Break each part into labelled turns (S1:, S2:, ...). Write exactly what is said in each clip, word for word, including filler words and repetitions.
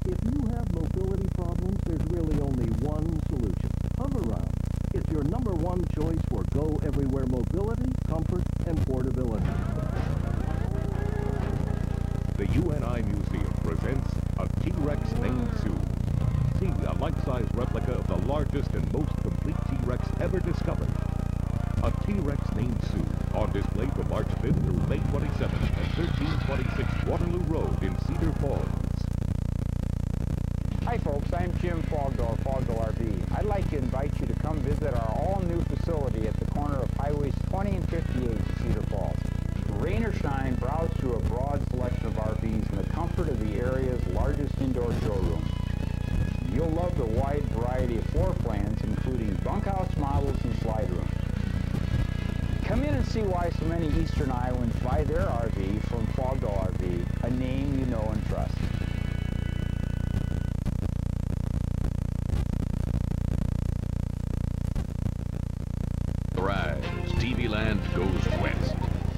S1: If you have mobility problems, there's really only one solution. Hoveround. It's your number one choice for go-everywhere mobility, comfort, and portability.
S2: The U N I Museum presents a T-Rex named Sue. See a life-size replica of the largest and most complete T-Rex ever discovered. A T-Rex named Sue, on display from March fifth through May twenty-seventh at thirteen twenty-six Waterloo Road in Cedar Falls.
S3: Hi folks, I'm Jim Fogdall, Fogdall R V. I'd like to invite you to come visit our all-new facility at the corner of Highways twenty and fifty-eight in Cedar Falls. Rain or shine, browse through a broad selection of R Vs in the comfort of the area's largest indoor showroom. You'll love the wide variety of floor plans, including bunkhouse models and slide rooms. Come in and see why so many Eastern Iowans buy their R V from Fogdall R V, a name you know and trust.
S2: Thrives, T V Land goes west.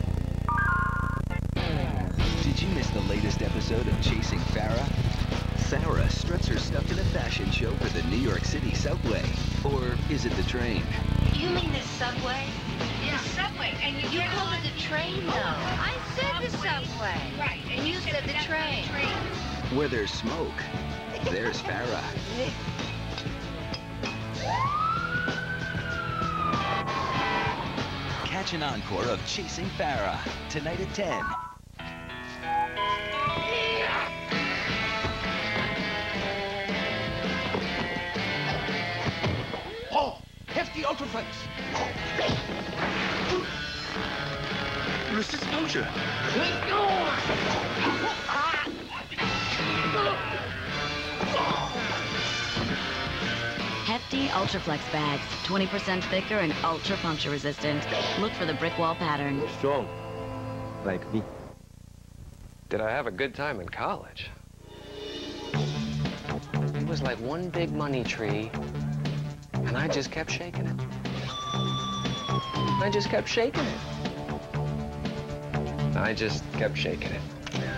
S4: Did you miss the latest episode of Chasing Farrah? Sarah struts her stuff in a fashion show for the New York City subway. Or is it the train?
S5: You mean the subway?
S6: Yeah, subway. And you,
S5: You called it the train, though. I said the subway.
S6: Right.
S5: And you said the train.
S4: Where there's smoke, there's Farrah. Catch an encore of Chasing Farrah tonight at ten.
S7: Oh, hefty Ultraflex. Resist exposure.
S8: Hefty Ultraflex bags, twenty percent thicker and ultra puncture resistant. Look for the brick wall pattern.
S9: Strong, like me. Did I have a good time in college? It was like one big money tree, and I just kept shaking it. I just kept shaking it. I just kept shaking it.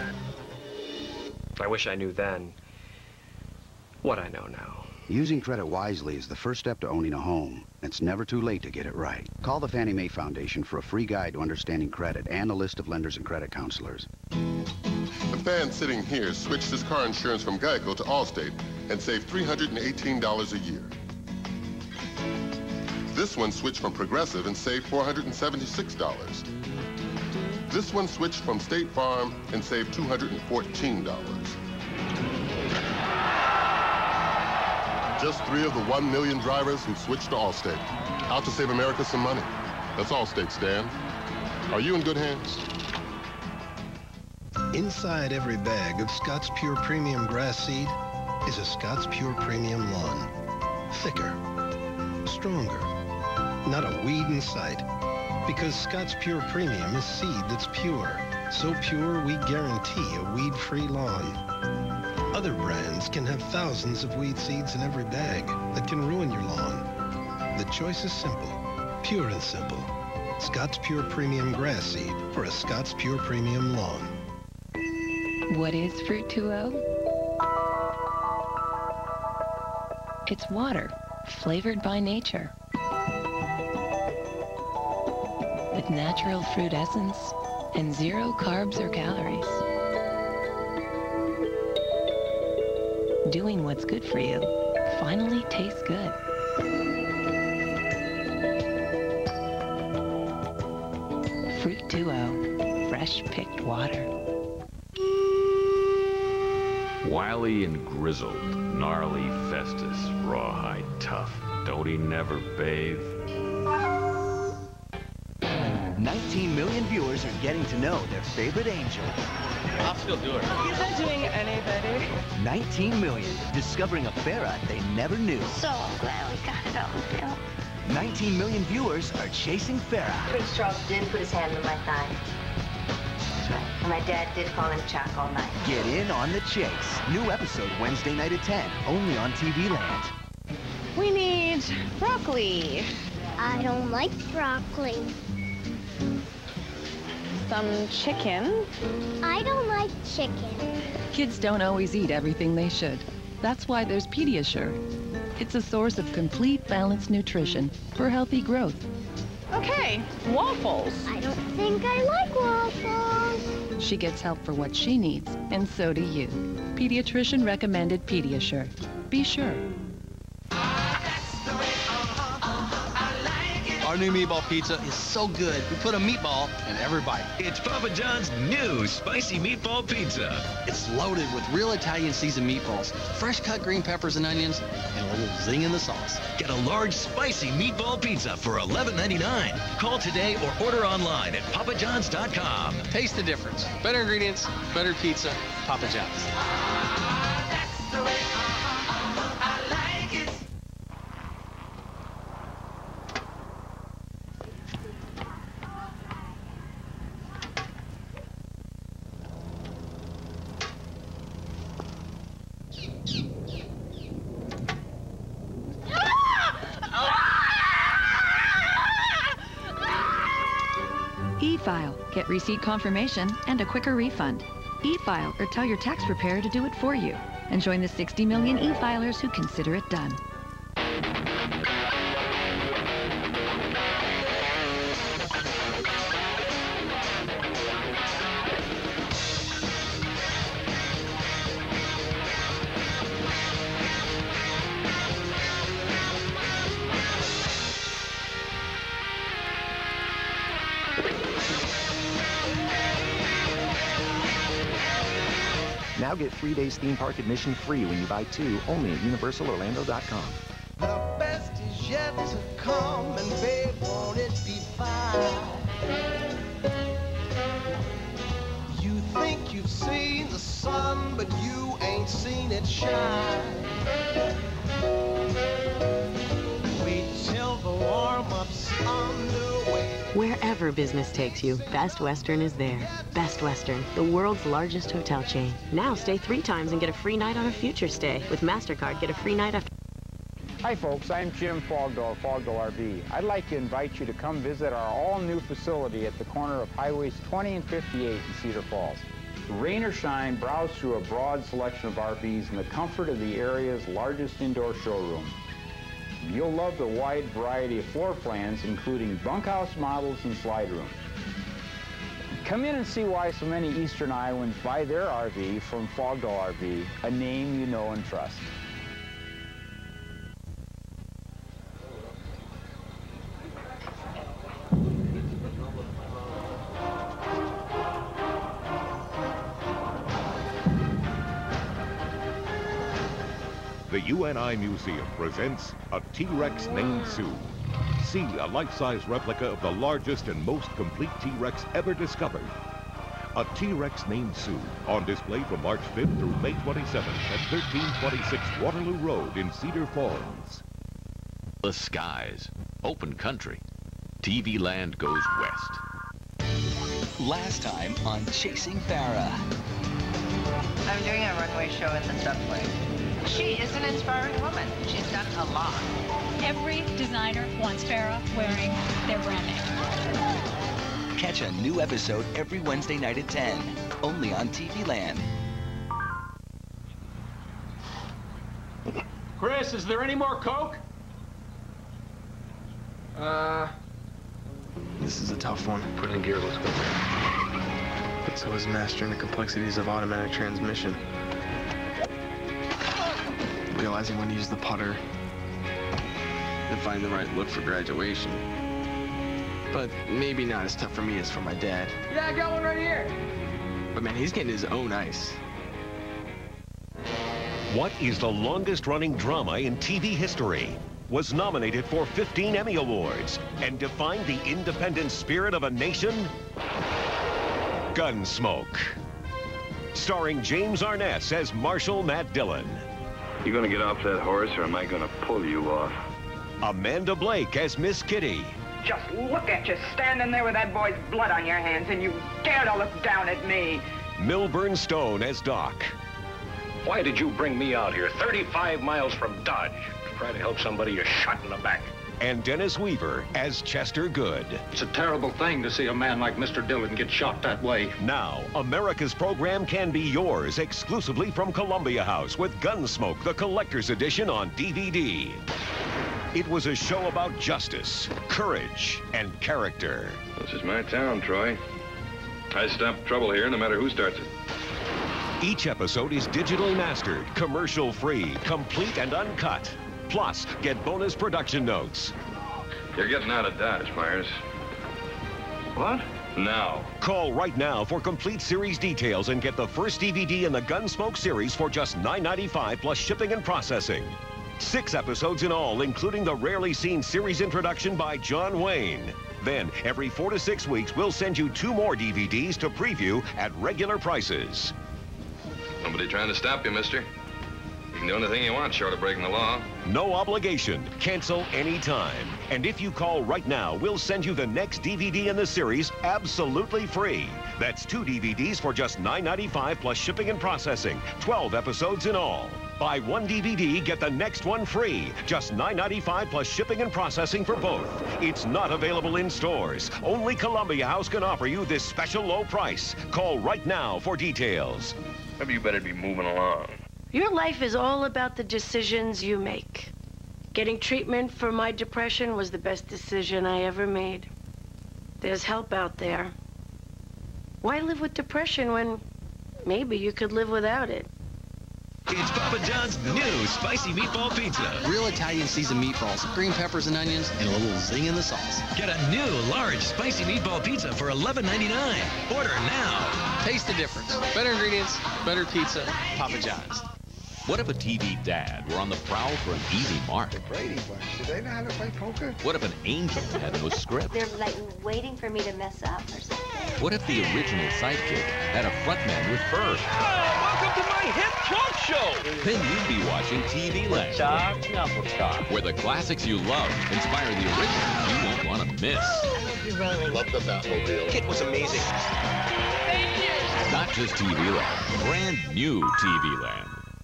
S9: I wish I knew then what I know now.
S10: Using credit wisely is the first step to owning a home. It's never too late to get it right. Call the Fannie Mae Foundation for a free guide to understanding credit and a list of lenders and credit counselors.
S11: The fan sitting here switched his car insurance from Geico to Allstate and saved three hundred eighteen dollars a year. This one switched from Progressive and saved four hundred seventy-six dollars. This one switched from State Farm and saved two hundred fourteen dollars. Just three of the one million drivers who've switched to Allstate. Out to save America some money. That's Allstate, Stan. Are you in good hands?
S12: Inside every bag of Scott's Pure Premium Grass Seed is a Scott's Pure Premium Lawn. Thicker, stronger, not a weed in sight. Because Scott's Pure Premium is seed that's pure. So pure, we guarantee a weed-free lawn. Other brands can have thousands of weed seeds in every bag that can ruin your lawn. The choice is simple, pure and simple. Scott's Pure Premium Grass Seed for a Scott's Pure Premium lawn.
S13: What is Fruit two O? It's water, flavored by nature. With natural fruit essence and zero carbs or calories. Doing what's good for you finally tastes good. Fruit two O, fresh picked water.
S2: Wily and grizzled, gnarly Festus, rawhide tough. Don't he never bathe?
S4: nineteen million viewers are getting to know their favorite angel.
S9: I'll still do it.
S14: Is that doing any better?
S4: nineteen million discovering a Farrah they never knew.
S5: So glad we got it on film.
S4: nineteen million viewers are chasing Farrah.
S5: Prince Charles did put his hand on my thigh. That's right. And my dad did call him Chuck all night.
S4: Get in on the chase. New episode Wednesday night at ten, only on T V Land.
S14: We need broccoli.
S15: I don't like broccoli.
S14: Some chicken.
S15: I don't like chicken.
S13: Kids don't always eat everything they should. That's why there's Pediasure. It's a source of complete, balanced nutrition for healthy growth.
S14: Okay, waffles.
S15: I don't think I like waffles.
S13: She gets help for what she needs, and so do you. Pediatrician recommended Pediasure. Be sure.
S16: Our new meatball pizza is so good, we put a meatball in every bite.
S4: It's Papa John's new spicy meatball pizza.
S16: It's loaded with real Italian seasoned meatballs, fresh cut green peppers and onions, and a little zing in the sauce.
S4: Get a large spicy meatball pizza for eleven ninety-nine. Call today or order online at papa johns dot com.
S16: Taste the difference. Better ingredients, better pizza, Papa John's.
S17: That's the way I like it.
S8: E-File. Get receipt confirmation and a quicker refund. E-File, or tell your tax preparer to do it for you. And join the sixty million e-filers who consider it done.
S18: Now get three days theme park admission free when you buy two, only at universal orlando dot com.
S17: The best is yet to come, and babe, won't it be fine? You think you've seen the sun, but you ain't seen it shine. Wait till the warm-up's underway.
S19: Wherever business takes you, Best Western is there. Best Western, the world's largest hotel chain. Now stay three times and get a free night on a future stay. With MasterCard, get a free night after...
S3: Hi folks, I'm Jim Fogdall, Fogdall R V. I'd like to invite you to come visit our all-new facility at the corner of Highways twenty and fifty-eight in Cedar Falls. Rain or shine, browse through a broad selection of R Vs in the comfort of the area's largest indoor showroom. You'll love the wide variety of floor plans, including bunkhouse models and slide rooms. Come in and see why so many Eastern Iowans buy their R V from Fogdall R V, a name you know and trust.
S2: The U N I Museum presents a T-Rex named Sue. See a life-size replica of the largest and most complete T-Rex ever discovered. A T-Rex named Sue, on display from March fifth through May twenty-seventh at thirteen twenty-six Waterloo Road in Cedar Falls.
S20: The skies, open country. T V land goes west.
S4: Last time on Chasing Farah.
S6: I'm doing a runway show in the subway. She is an inspiring woman. She's done a lot.
S21: Every designer wants Farah wearing their brand name.
S4: Catch a new episode every Wednesday night at ten, only on T V Land.
S22: Chris, is there any more Coke?
S9: Uh, this is a tough one. Put in gear, let's go. So is mastering the complexities of automatic transmission. Realizing when to use the putter. And find the right look for graduation. But maybe not as tough for me as for my dad.
S22: Yeah, I got one right here.
S9: But man, he's getting his own ice.
S23: What is the longest-running drama in T V history? Was nominated for fifteen Emmy Awards and defined the independent spirit of a nation? Gunsmoke. Starring James Arness as Marshal Matt Dillon.
S24: You gonna get off that horse, or am I gonna pull you off?
S23: Amanda Blake as Miss Kitty.
S6: Just look at you standing there with that boy's blood on your hands, and you dare to look down at me.
S23: Milburn Stone as Doc.
S7: Why did you bring me out here, thirty-five miles from Dodge, to try to help somebody you're shot in the back?
S23: and Dennis Weaver as Chester Good.
S7: It's a terrible thing to see a man like Mister Dillon get shot that way.
S23: Now, America's program can be yours exclusively from Columbia House with Gunsmoke, the collector's edition on D V D. It was a show about justice, courage, and character.
S24: This is my town, Troy. I stop trouble here no matter who starts it.
S23: Each episode is digitally mastered, commercial-free, complete and uncut. Plus, get bonus production notes.
S24: You're getting out of Dodge, Myers. What? Now.
S23: Call right now for complete series details and get the first D V D in the Gunsmoke series for just nine ninety-five plus shipping and processing. Six episodes in all, including the rarely seen series introduction by John Wayne. Then, every four to six weeks, we'll send you two more D V Ds to preview at regular prices.
S24: Nobody trying to stop you, mister. You can do anything you want short of breaking the law.
S23: No obligation. Cancel anytime. And if you call right now, we'll send you the next D V D in the series absolutely free. That's two D V Ds for just nine ninety-five plus shipping and processing. twelve episodes in all. Buy one D V D, get the next one free. Just nine ninety-five plus shipping and processing for both. It's not available in stores. Only Columbia House can offer you this special low price. Call right now for details.
S24: Maybe you better be moving along.
S1: Your life is all about the decisions you make. Getting treatment for my depression was the best decision I ever made. There's help out there. Why live with depression when maybe you could live without it?
S4: It's Papa John's new spicy meatball pizza.
S16: Real Italian seasoned meatballs, green peppers and onions, and a little zing in the sauce.
S4: Get a new large spicy meatball pizza for eleven ninety-nine. Order now.
S16: Taste the difference. Better ingredients, better pizza, Papa John's.
S20: What if a T V dad were on the prowl for an easy mark?
S10: The Brady Bunch, do they know how to play poker?
S20: What if an angel had no script?
S5: They're like waiting for me to mess up or something.
S20: What if the original sidekick had a frontman with fur?
S22: Oh, welcome to my hit talk show!
S20: Then you'd be watching T V Land.
S22: Chop, knuckle chop.
S20: Where the classics you love inspire the originals you won't want to miss.
S5: You're rolling.
S10: Love the Batmobile.
S22: It was amazing.
S20: Not just T V Land, brand new T V Land.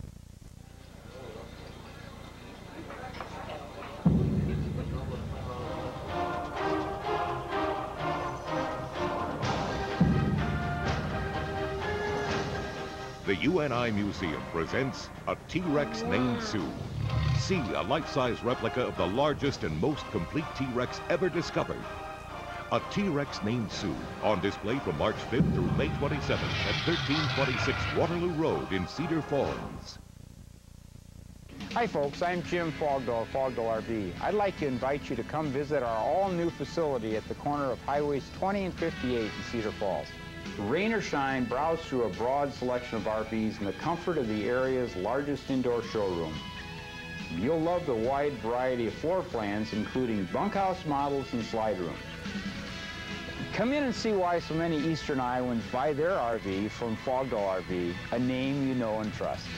S2: The U N I Museum presents a T-Rex named Sue. See a life-size replica of the largest and most complete T-Rex ever discovered. A T-Rex named Sue, on display from March fifth through May twenty-seventh at thirteen twenty-six Waterloo Road in Cedar Falls.
S3: Hi folks, I'm Jim Fogdall, Fogdall R V. I'd like to invite you to come visit our all-new facility at the corner of Highways twenty and fifty-eight in Cedar Falls. Rain or shine, browse through a broad selection of R Vs in the comfort of the area's largest indoor showroom. You'll love the wide variety of floor plans, including bunkhouse models and slide rooms. Come in and see why so many Eastern Iowans buy their R V from Fogdall R V, a name you know and trust.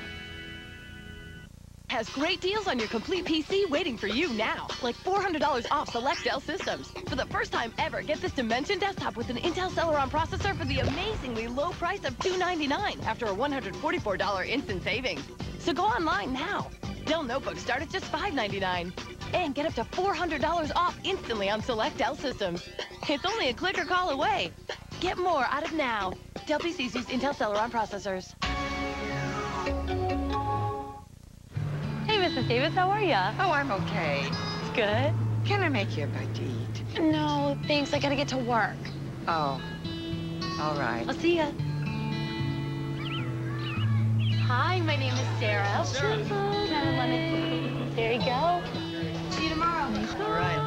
S14: Has great deals on your complete P C waiting for you now. Like four hundred dollars off select Dell systems. For the first time ever, get this Dimension desktop with an Intel Celeron processor for the amazingly low price of two ninety-nine after a one hundred forty-four dollar instant savings. So go online now. Dell notebooks start at just five ninety-nine. And get up to four hundred dollars off instantly on select Dell systems. It's only a click or call away. Get more out of now. Dell P Cs use Intel Celeron processors.
S11: Hey, Missus Davis, how are ya?
S6: Oh, I'm okay.
S11: It's good.
S6: Can I make you a bite to eat?
S11: No, thanks. I gotta get to work.
S6: Oh, all right.
S11: I'll see ya. Hi, my name is Sarah.
S6: Sarah.
S11: Can I have a lemon? There you go. See you tomorrow.
S6: All right.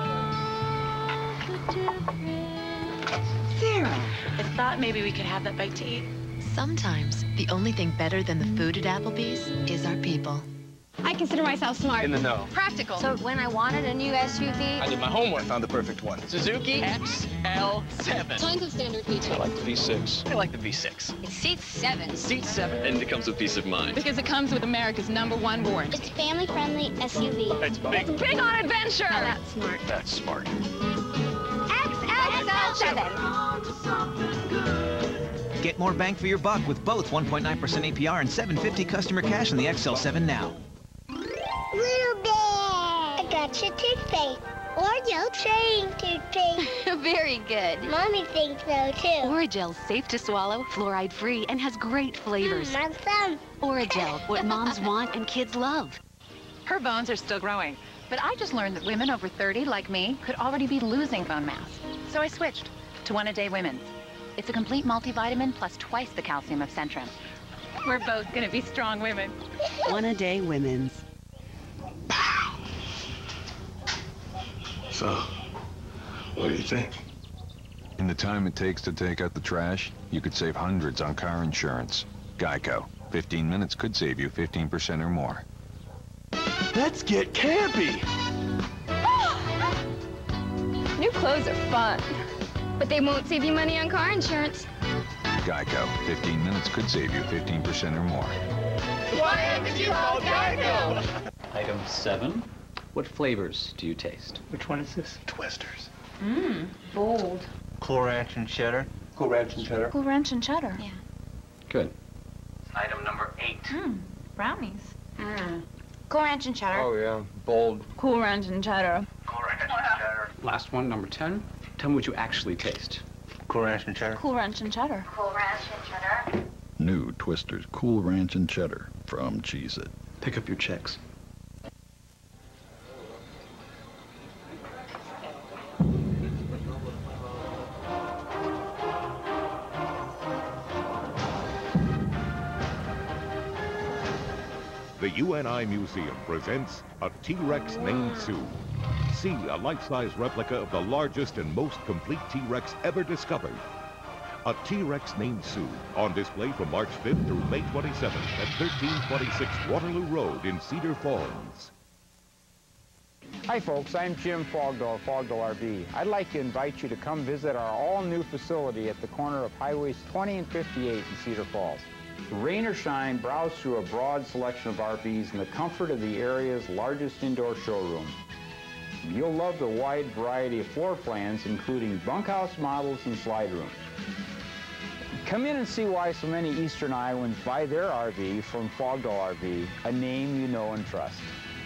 S6: Sarah.
S11: I thought maybe we could have that bite to eat.
S8: Sometimes the only thing better than the food at Applebee's is our people.
S15: I consider myself smart.
S9: In the know.
S15: Practical. So when I wanted a new S U V...
S9: I did my homework. Found the perfect one. Suzuki X L seven.
S15: Tons of standard features.
S9: I like the V six. I like the V six.
S15: It seats seven.
S9: Seat seven. And it comes with peace of mind.
S14: Because it comes with America's number one warranty.
S15: It's family-friendly S U V.
S9: It's big.
S14: It's big on adventure.
S15: Now that's smart.
S9: That's smart.
S15: X L seven.
S12: Get more bang for your buck with both one point nine percent A P R and seven fifty customer cash on the X L seven now.
S15: Little bear. I got That's your toothpaste. Oreo chewing toothpaste.
S8: Very good.
S15: Mommy thinks so, too.
S8: Oragel's safe to swallow, fluoride-free, and has great flavors.
S15: Mm, my thumb.
S8: Oragel, what moms want and kids love.
S13: Her bones are still growing, but I just learned that women over thirty, like me, could already be losing bone mass. So I switched to One-A-Day Women's. It's a complete multivitamin plus twice the calcium of Centrum. We're both gonna be strong women.
S17: One-A-Day Women's.
S18: So, what do you think?
S19: In the time it takes to take out the trash, you could save hundreds on car insurance. Geico. fifteen minutes could save you fifteen percent or more.
S22: Let's get campy!
S11: New clothes are fun, but they won't save you money on car insurance.
S19: Geico. fifteen minutes could save you fifteen percent or more.
S22: Why haven't you called Geico?
S25: Item seven. What flavors do you taste?
S22: Which one is this? Twisters.
S11: Mmm, bold.
S22: Cool Ranch and cheddar. Cool Ranch and cheddar.
S11: Cool Ranch and cheddar.
S8: Yeah.
S25: Good.
S22: Item number eight.
S11: Mmm, brownies. Mmm. Cool Ranch and cheddar.
S9: Oh, yeah. Bold.
S11: Cool Ranch and cheddar.
S22: Cool Ranch and cheddar.
S25: Last one, number ten. Tell me what you actually taste.
S22: Cool Ranch and cheddar.
S11: Cool Ranch and cheddar.
S5: Cool Ranch and cheddar.
S26: New Twisters Cool Ranch and Cheddar from Cheez-It.
S25: Pick up your checks.
S2: The U N I Museum presents a T-Rex named Sue. See a life-size replica of the largest and most complete T-Rex ever discovered. A T-Rex named Sue, on display from March fifth through May twenty-seventh at thirteen twenty-six Waterloo Road in Cedar Falls.
S3: Hi folks, I'm Jim Fogdall, Fogdall R V. I'd like to invite you to come visit our all-new facility at the corner of Highways twenty and fifty-eight in Cedar Falls. Rain or shine, browse through a broad selection of R Vs in the comfort of the area's largest indoor showroom. You'll love the wide variety of floor plans, including bunkhouse models and slide rooms. Come in and see why so many Eastern Iowans buy their R V from Fogdall R V, a name you know and trust.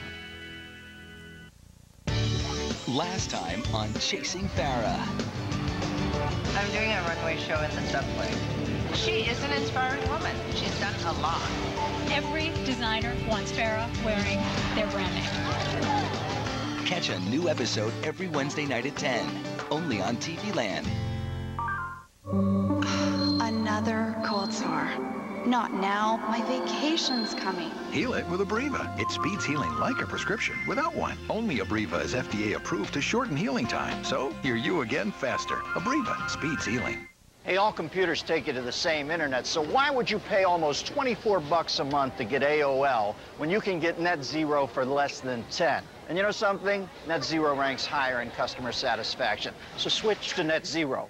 S4: Last time on Chasing Farrah.
S6: I'm doing a runway show in the subway. She is an inspiring woman. She's done a lot.
S21: Every designer wants Farrah wearing their brand name.
S4: Catch a new episode every Wednesday night at ten, only on T V Land.
S27: Another cold sore. Not now. My vacation's coming.
S28: Heal it with Abreva. It speeds healing like a prescription without one. Only Abreva is F D A approved to shorten healing time. So, hear you again faster. Abreva speeds healing.
S29: Hey, all computers take you to the same internet, so why would you pay almost twenty-four bucks a month to get A O L when you can get NetZero for less than ten? And you know something? NetZero ranks higher in customer satisfaction, so switch to NetZero.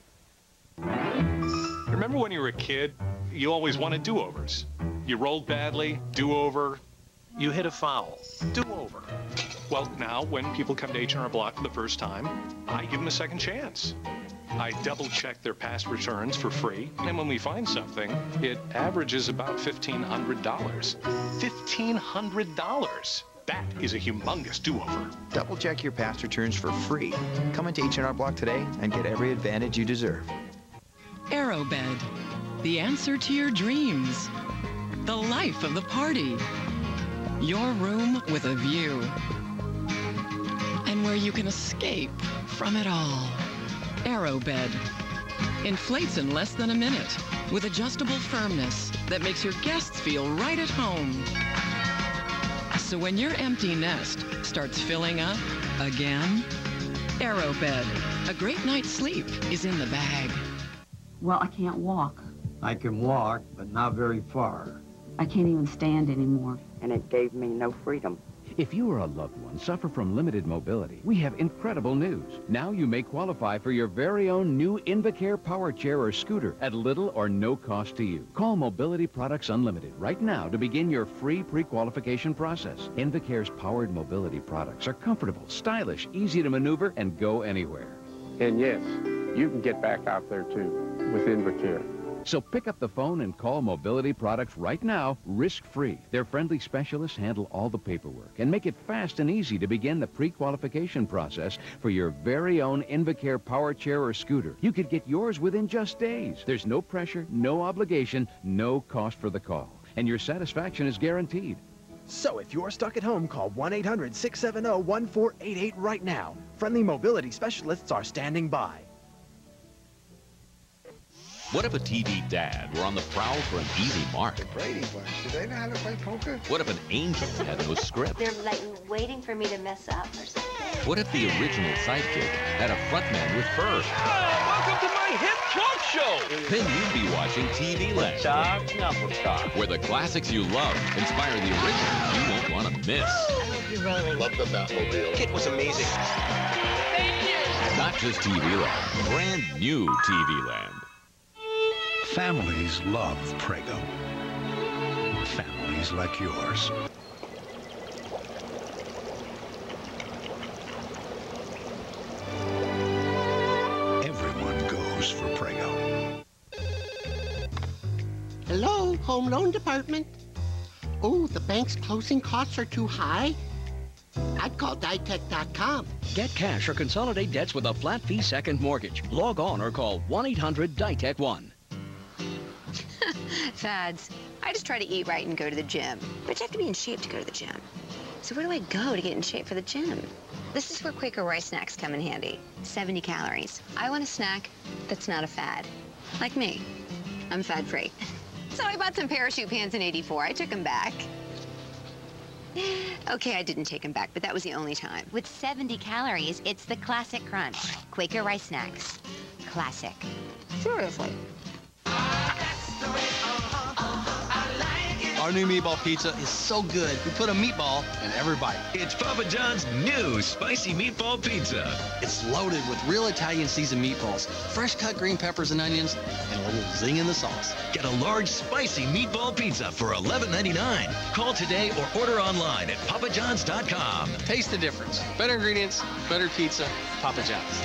S7: Remember when you were a kid, you always wanted do-overs. You rolled badly, do-over, you hit a foul, do-over. Well, now when people come to H and R Block for the first time, I give them a second chance. I double-check their past returns for free, and when we find something, it averages about fifteen hundred dollars. fifteen hundred dollars! That is a humongous do-over.
S30: Double check your past returns for free. Come into H and R Block today and get every advantage you deserve.
S31: Aerobed, the answer to your dreams. The life of the party. Your room with a view. And where you can escape from it all. Aerobed inflates in less than a minute with adjustable firmness that makes your guests feel right at home. So when your empty nest starts filling up again, Aerobed, a great night's sleep is in the bag.
S32: Well, I can't walk.
S33: I can walk, but not very far.
S32: I can't even stand anymore.
S17: And it gave me no freedom.
S34: If you or a loved one suffer from limited mobility, we have incredible news. Now you may qualify for your very own new Invacare power chair or scooter at little or no cost to you. Call Mobility Products Unlimited right now to begin your free pre-qualification process. Invacare's powered mobility products are comfortable, stylish, easy to maneuver, and go anywhere.
S35: And yes, you can get back out there too with Invacare.
S34: So pick up the phone and call Mobility Products right now, risk-free. Their friendly specialists handle all the paperwork and make it fast and easy to begin the pre-qualification process for your very own Invacare power chair or scooter. You could get yours within just days. There's no pressure, no obligation, no cost for the call. And your satisfaction is guaranteed.
S1: So if you're stuck at home, call one eight hundred, six seven zero, one four eight eight right now. Friendly mobility specialists are standing by.
S8: What if a T V dad were on the prowl for an easy mark?
S9: The Brady Bunch, do they know how to play poker?
S8: What if an angel had no script?
S5: They're like waiting for me to mess up or something.
S8: What if the original sidekick had a frontman with fur?
S10: Oh, welcome to my hit talk show!
S8: Then you'd be watching T V Land.
S10: Talk, knuckle talk.
S8: Where the classics you love inspire the originals you won't want to miss.
S5: I hope you really
S10: love the Batmobile. Kit was amazing. Thank you!
S8: Not just T V Land, brand new T V Land.
S28: Families love Prego. Families like yours. Everyone goes for Prego.
S12: Hello, home loan department. Oh, the bank's closing costs are too high. I'd call Ditech dot com.
S13: Get cash or consolidate debts with a flat fee second mortgage. Log on or call one eight hundred Ditech one.
S14: Fads. I just try to eat right and go to the gym. But you have to be in shape to go to the gym. So where do I go to get in shape for the gym? This is where Quaker Rice Snacks come in handy. seventy calories. I want a snack that's not a fad. Like me. I'm fad-free. So I bought some parachute pants in eighty-four. I took them back. Okay, I didn't take them back, but that was the only time.
S15: With seventy calories, it's the classic crunch. Quaker Rice Snacks. Classic.
S14: Seriously.
S16: Our new meatball pizza is so good. We put a meatball in every bite.
S18: It's Papa John's new spicy meatball pizza.
S16: It's loaded with real Italian seasoned meatballs, fresh cut green peppers and onions, and a little zing in the sauce.
S18: Get a large spicy meatball pizza for eleven ninety-nine. Call today or order online at Papa Johns dot com.
S16: Taste the difference. Better ingredients, better pizza, Papa John's.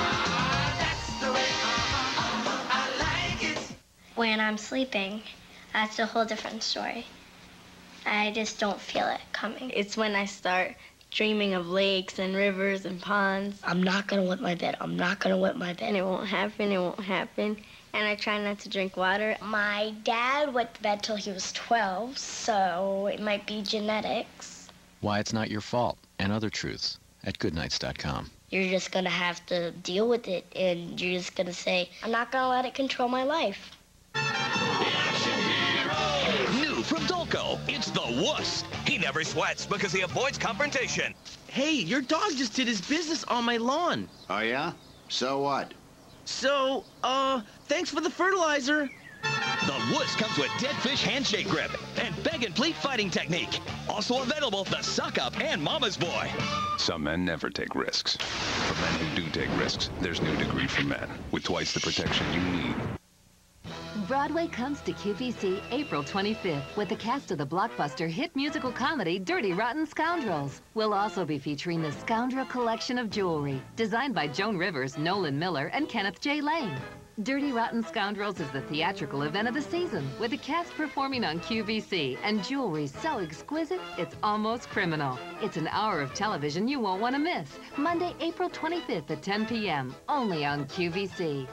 S19: When I'm sleeping, that's a whole different story. I just don't feel it coming. It's when I start dreaming of lakes and rivers and ponds. I'm not gonna wet my bed. I'm not gonna wet my bed. And it won't happen, it won't happen. And I try not to drink water. My dad wet the bed till he was twelve, so it might be genetics.
S30: Why it's not your fault, and other truths at goodnights dot com.
S19: You're just gonna have to deal with it, and you're just gonna say, I'm not gonna let it control my life.
S18: New from Dolco, it's the wuss. He never sweats because he avoids confrontation.
S20: Hey, your dog just did his business on my lawn.
S23: Oh, yeah? So what?
S20: So, uh, thanks for the fertilizer.
S18: The wuss comes with dead fish handshake grip and beg and pleat fighting technique. Also available, the suck up and mama's boy.
S24: Some men never take risks. For men who do take risks, there's New Degree for Men, with twice the protection you need.
S35: Broadway comes to Q V C April twenty-fifth with the cast of the blockbuster hit musical comedy Dirty Rotten Scoundrels. We'll also be featuring the Scoundrel Collection of Jewelry, designed by Joan Rivers, Nolan Miller, and Kenneth J. Lane. Dirty Rotten Scoundrels is the theatrical event of the season, with the cast performing on Q V C and jewelry so exquisite, it's almost criminal. It's an hour of television you won't want to miss. Monday, April twenty-fifth at ten p m, only on Q V C.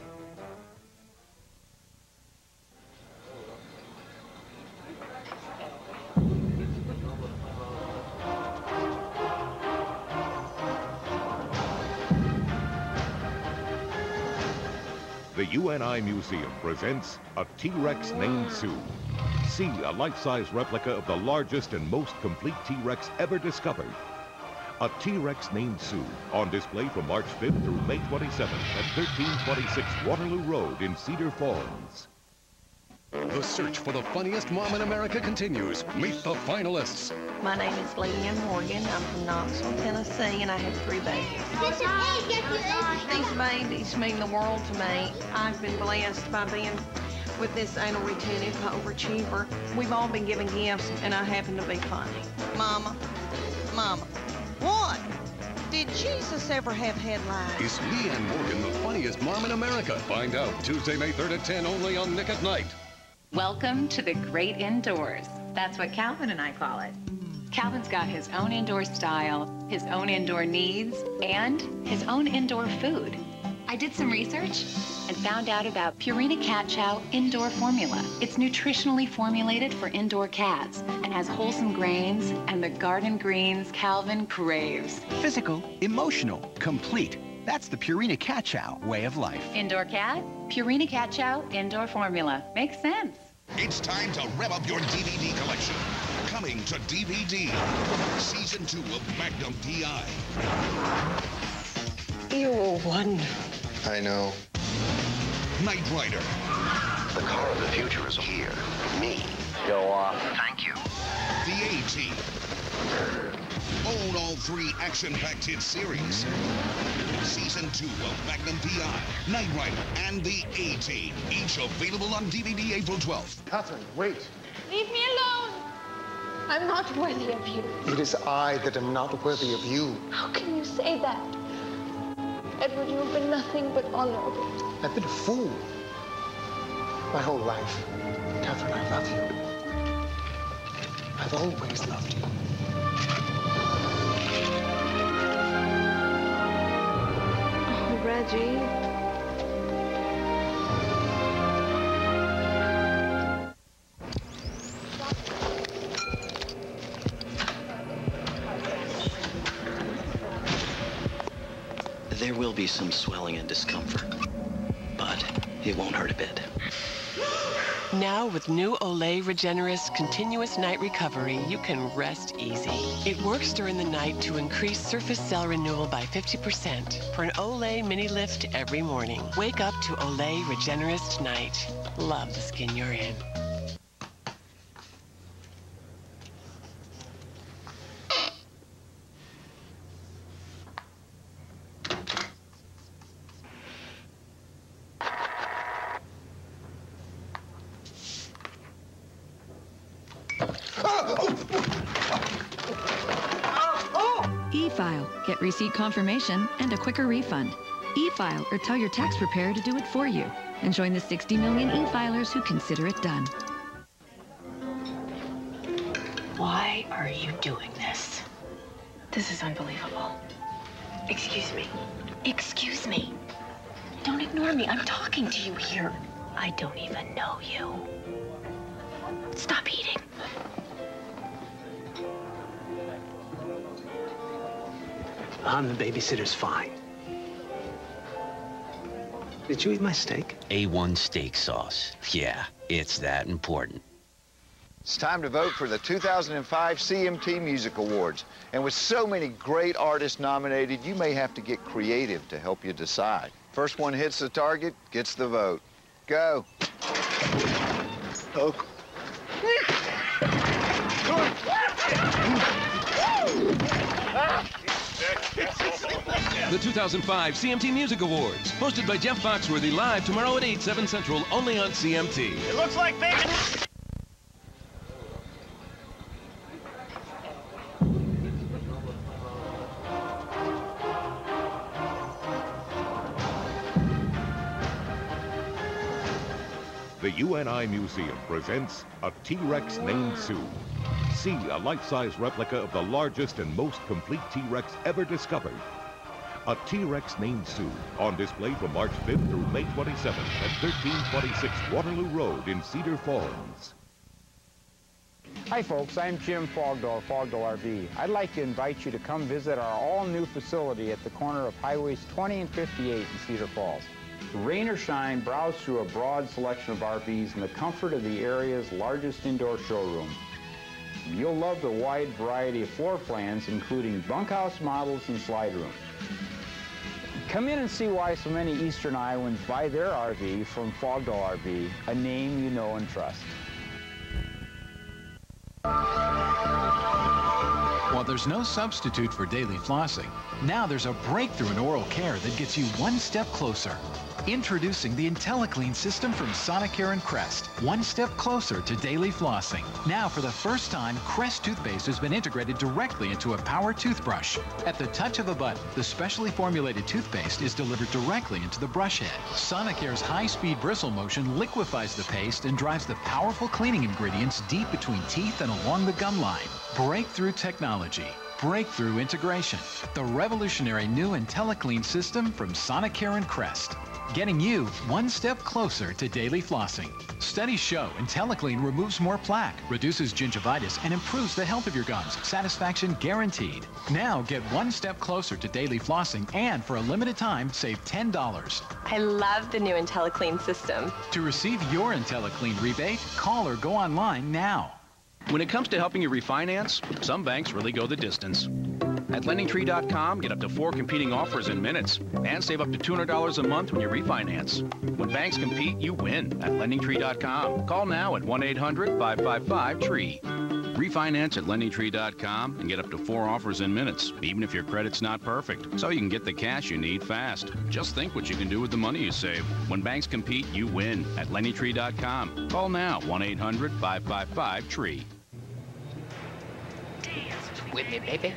S2: The U N I Museum presents a T-Rex named Sue. See a life-size replica of the largest and most complete T-Rex ever discovered. A T-Rex named Sue, on display from March fifth through May twenty-seventh at thirteen twenty-six Waterloo Road in Cedar Falls.
S36: The search for the funniest mom in America continues. Meet the finalists.
S6: My name is Leanne Morgan. I'm from Knoxville, Tennessee, and I have three babies. These babies mean the world to me. I've been blessed by being with this anal retentive overachiever. We've all been given gifts, and I happen to be funny. Mama, Mama, what? Did Jesus ever have headlines?
S36: Is Leanne Morgan the funniest mom in America? Find out Tuesday, May third at ten, only on Nick at Night.
S1: Welcome to the great indoors. That's what Calvin and I call it. Calvin's got his own indoor style, his own indoor needs, and his own indoor food. I did some research and found out about Purina Cat Chow Indoor Formula. It's nutritionally formulated for indoor cats and has wholesome grains and the garden greens Calvin craves.
S3: Physical, emotional, complete. That's the Purina Cat Chow way of life.
S1: Indoor cat, Purina Cat Chow Indoor Formula. Makes sense.
S4: It's time to rev up your D V D collection. Coming to D V D, Season two of Magnum P I.
S7: You were wonderful.
S9: I know.
S4: Knight Rider.
S23: The car of the future is here. Me.
S7: Go off.
S23: Thank you.
S4: The A-Team. Own all three action-packed hit series. Season two of Magnum P I, Knight Rider, and The A-Team. Each available on D V D April twelfth.
S9: Catherine, wait.
S19: Leave me alone. I'm not worthy of you.
S9: It is I that am not worthy of you.
S19: How can you say that? Edward, you have been nothing but honorable.
S9: I've been a fool. My whole life. Catherine, I love you. I've always loved you.
S19: Oh, Reggie.
S11: There will be some swelling and discomfort, but it won't hurt a bit.
S17: Now with new Olay Regenerist Continuous Night Recovery, you can rest easy. It works during the night to increase surface cell renewal by fifty percent for an Olay mini lift every morning. Wake up to Olay Regenerist Night. Love the skin you're in.
S21: E-File. Get receipt confirmation and a quicker refund. E-File, or tell your tax preparer to do it for you. And join the sixty million e-filers who consider it done.
S22: Why are you doing this? This is unbelievable. Excuse me. Excuse me. Don't ignore me. I'm talking to you here. I don't even know you. Stop eating.
S25: I'm the babysitter's fine. Did you eat my steak?
S26: A one steak sauce. Yeah, it's that important.
S28: It's time to vote for the two thousand five C M T Music Awards. And with so many great artists nominated, you may have to get creative to help you decide. First one hits the target, gets the vote. Go. Oh.
S27: The two thousand five C M T Music Awards, hosted by Jeff Foxworthy, live tomorrow at eight, seven Central, only on C M T.
S10: It looks like bacon.
S2: The U N I Museum presents a T-Rex named Sue. See a life-size replica of the largest and most complete T-Rex ever discovered. A T-Rex named Sue, on display from March fifth through May twenty-seventh at thirteen twenty-six Waterloo Road in Cedar Falls.
S29: Hi folks, I'm Jim Fogdall of Fogdall R V. I'd like to invite you to come visit our all-new facility at the corner of Highways twenty and fifty-eight in Cedar Falls. Rain or shine, browse through a broad selection of R Vs in the comfort of the area's largest indoor showroom. You'll love the wide variety of floor plans, including bunkhouse models and slide rooms. Come in and see why so many Eastern Iowans buy their R V from Fogdall R V, a name you know and trust.
S31: While there's no substitute for daily flossing, now there's a breakthrough in oral care that gets you one step closer.
S5: Introducing the IntelliClean system from Sonicare and Crest. One step closer to daily flossing. Now, for the first time, Crest toothpaste has been integrated directly into a power toothbrush. At the touch of a button, the specially formulated toothpaste is delivered directly into the brush head. Sonicare's high-speed bristle motion liquefies the paste and drives the powerful cleaning ingredients deep between teeth and along the gum line. Breakthrough technology. Breakthrough integration. The revolutionary new IntelliClean system from Sonicare and Crest. Getting you one step closer to daily flossing. Studies show IntelliClean removes more plaque, reduces gingivitis, and improves the health of your gums. Satisfaction guaranteed. Now get one step closer to daily flossing and for a limited time, save ten dollars.
S17: I love the new IntelliClean system.
S5: To receive your IntelliClean rebate, call or go online now.
S8: When it comes to helping you refinance, some banks really go the distance. At Lending Tree dot com, get up to four competing offers in minutes and save up to two hundred dollars a month when you refinance. When banks compete, you win at Lending Tree dot com. Call now at one eight hundred, five five five, T R E E. Refinance at Lending Tree dot com and get up to four offers in minutes, even if your credit's not perfect, so you can get the cash you need fast. Just think what you can do with the money you save. When banks compete, you win at Lending Tree dot com. Call now, one eight hundred, five five five, T R E E.
S12: Dance with me, baby.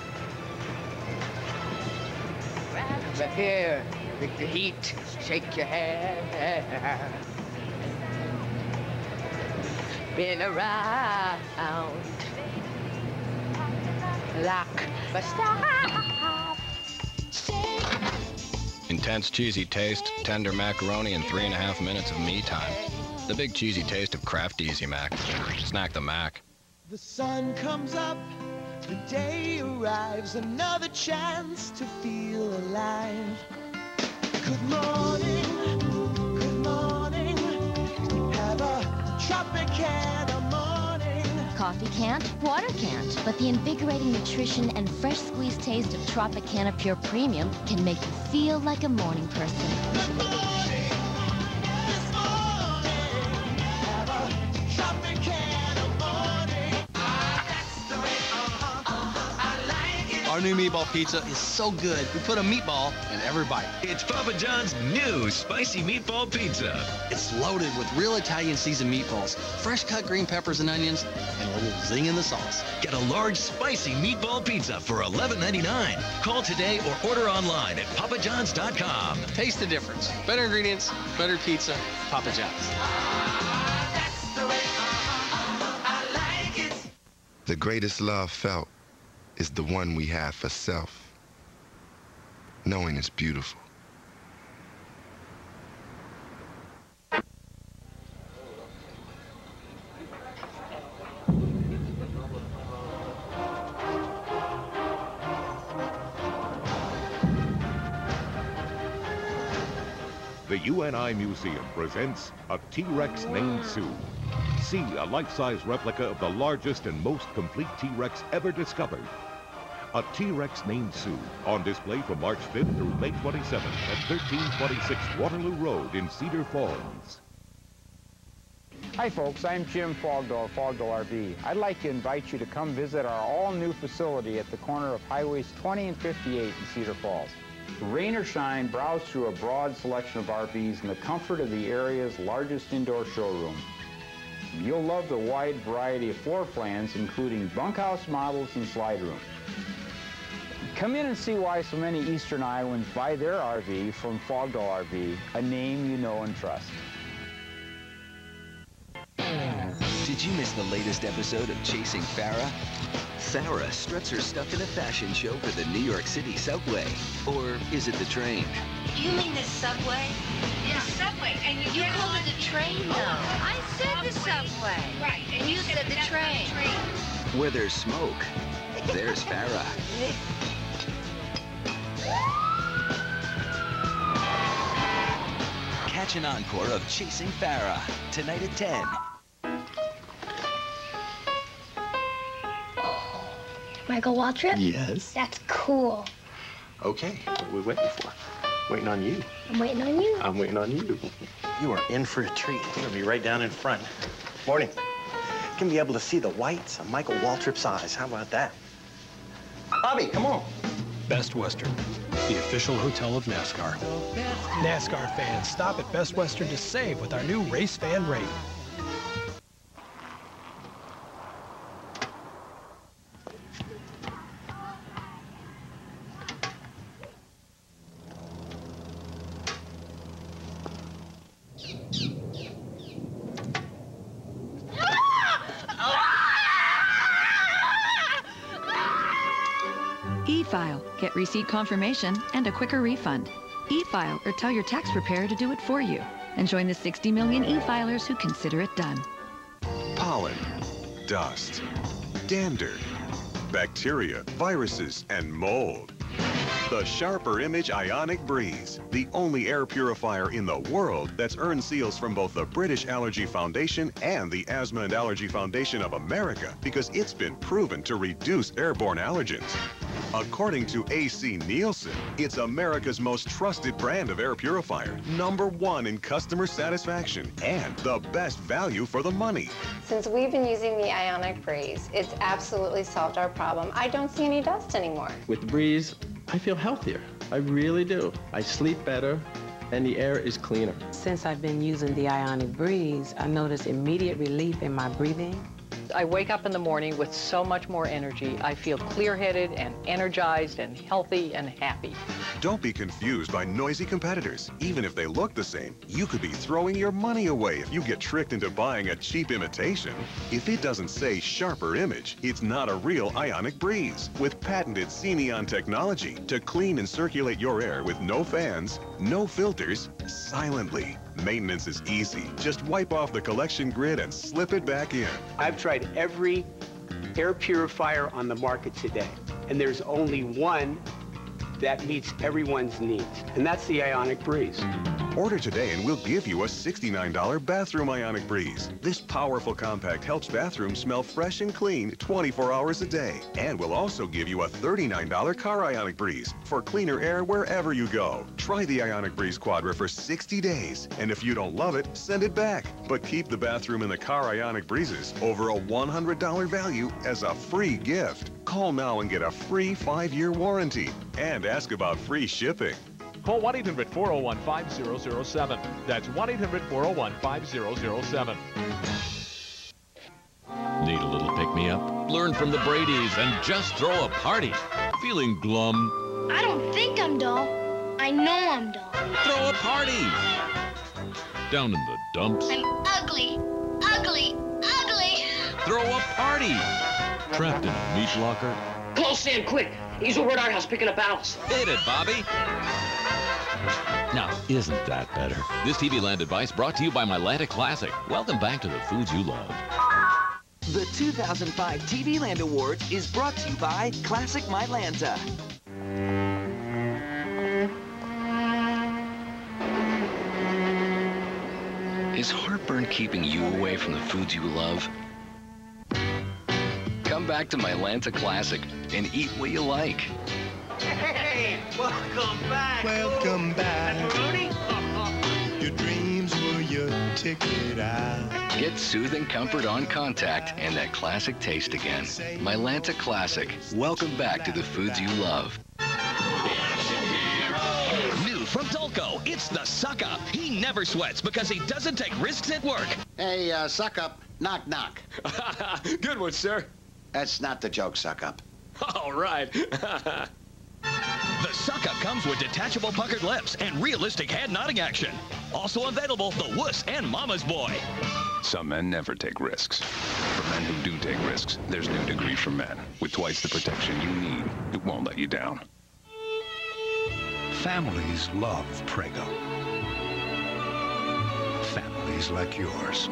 S12: Right here, with the heat, shake your head. Been around like a star.
S13: Intense cheesy taste, tender macaroni, and three and a half minutes of me time. The big cheesy taste of Kraft Easy Mac. Snack the Mac.
S14: The sun comes up, the day arrives, another chance to feel alive. Good morning, good morning, have a Tropicana morning.
S15: Coffee can't, water can't, but the invigorating nutrition and fresh squeezed taste of Tropicana Pure Premium can make you feel like a morning person.
S14: Good morning, this morning, have a Tropicana morning. That's the way, uh-huh, uh-huh, I like it.
S16: Our new meatball pizza is so good, we put a meatball in every bite.
S18: It's Papa John's new spicy meatball pizza.
S16: It's loaded with real Italian seasoned meatballs, fresh cut green peppers and onions, and a little zing in the sauce.
S18: Get a large spicy meatball pizza for eleven ninety-nine. Call today or order online at Papa Johns dot com.
S16: Taste the difference. Better ingredients, better pizza, Papa John's.
S14: That's the way, uh-huh, I like it.
S20: The greatest love felt is the one we have for self. Knowing it's beautiful.
S2: The U N I Museum presents a T-Rex named Sue. See a life-size replica of the largest and most complete T-Rex ever discovered. A T-Rex named Sue, on display from March fifth through May twenty-seventh at thirteen twenty-six Waterloo Road in Cedar Falls.
S29: Hi folks, I'm Jim Fogdall of Fogdall R V. I'd like to invite you to come visit our all-new facility at the corner of Highways twenty and fifty-eight in Cedar Falls. Rain or shine, browse through a broad selection of R Vs in the comfort of the area's largest indoor showroom. You'll love the wide variety of floor plans, including bunkhouse models and slide room. Come in and see why so many Eastern Iowans buy their R V from Fogdall R V, a name you know and trust.
S24: Did you miss the latest episode of Chasing Farrah? Farrah struts her stuff in a fashion show for the New York City subway. Or is it the train?
S30: You mean the subway?
S22: Yeah. The subway. And you,
S30: You called it the train, though.
S22: Oh,
S30: I said the subway.
S22: Right.
S30: And you said the train.
S22: the train.
S24: Where there's smoke, there's Farrah. Catch an encore of Chasing Farrah tonight at ten.
S19: Michael Waltrip?
S25: Yes.
S19: That's cool.
S25: Okay, what are we waiting for? Waiting on you.
S19: I'm waiting on you.
S25: I'm waiting on you. You are in for a treat. You're gonna be right down in front. Morning. You're gonna be able to see the whites of Michael Waltrip's eyes. How about that? Bobby, come on.
S31: Best Western.
S1: the official hotel of NASCAR.
S3: NASCAR fans, stop at Best Western to save with our new Race Fan Rate.
S4: E-File. Get receipt confirmation and a quicker refund. E-File, or tell your tax preparer to do it for you. And join the sixty million e-filers who consider it done.
S6: Pollen, dust, dander, bacteria, viruses, and mold. The Sharper Image Ionic Breeze, the only air purifier in the world that's earned seals from both the British Allergy Foundation and the Asthma and Allergy Foundation of America because it's been proven to reduce airborne allergens. According to A C Nielsen, it's America's most trusted brand of air purifier, number one in customer satisfaction, and the best value for the money.
S7: Since we've been using the Ionic Breeze, it's absolutely solved our problem. I don't see any dust anymore.
S9: With the Breeze, I feel healthier. I really do. I sleep better, and the air is cleaner.
S11: Since I've been using the Ionic Breeze, I notice immediate relief in my breathing.
S21: I wake up in the morning with so much more energy. I feel clear-headed and energized and healthy and happy.
S6: Don't be confused by noisy competitors. Even if they look the same, you could be throwing your money away if you get tricked into buying a cheap imitation. If it doesn't say Sharper Image, it's not a real Ionic Breeze. With patented Xeneon technology to clean and circulate your air with no fans, no filters, silently. Maintenance is easy. Just wipe off the collection grid and slip it back in.
S23: I've tried every air purifier on the market today, and there's only one that meets everyone's needs, and that's the Ionic Breeze.
S6: Order today and we'll give you a sixty-nine dollar bathroom Ionic Breeze. This powerful compact helps bathrooms smell fresh and clean twenty-four hours a day. And we'll also give you a thirty-nine dollar car Ionic Breeze for cleaner air wherever you go. Try the Ionic Breeze Quadra for sixty days, and if you don't love it, send it back. But keep the bathroom and the car Ionic Breezes over a one hundred dollar value as a free gift. Call now and get a free five year warranty and ask about free shipping.
S26: Call one eight hundred, four oh one, five oh oh seven. That's one eight hundred, four oh one, five oh oh seven.
S27: Need a little pick-me-up? Learn from the Bradys and just throw a party. Feeling glum?
S19: I don't think I'm dull. I know I'm dull.
S27: Throw a party. Down in the dumps?
S19: I'm ugly. Ugly. Ugly.
S27: Throw a party. Trapped in a meat locker?
S10: Call Sam quick. He's over at our house picking up owls.
S27: Hit it, Bobby. Now, isn't that better? This T V Land advice brought to you by Mylanta Classic. Welcome back to the foods you love.
S24: The two thousand five T V Land Awards is brought to you by Classic Mylanta.
S8: Is heartburn keeping you away from the foods you love? Come back to Mylanta Classic and eat what you like.
S14: Hey, welcome back. Welcome back. Pepperoni? Your dreams were your ticket out.
S8: Get soothing comfort on contact and that classic taste again. Mylanta Classic. Welcome back to the foods you love.
S18: New from Dolco, it's the Suck Up. He never sweats because he doesn't take risks at work.
S31: Hey, uh, Suck Up, knock, knock.
S18: Good one, sir.
S31: That's not the joke, Suck Up.
S18: All right. The Suck Up comes with detachable puckered lips and realistic head nodding action. Also available, the Wuss and Mama's Boy.
S32: Some men never take risks. For men who do take risks, there's New Degree for Men. With twice the protection you need, it won't let you down.
S33: Families love Prego. Families like yours.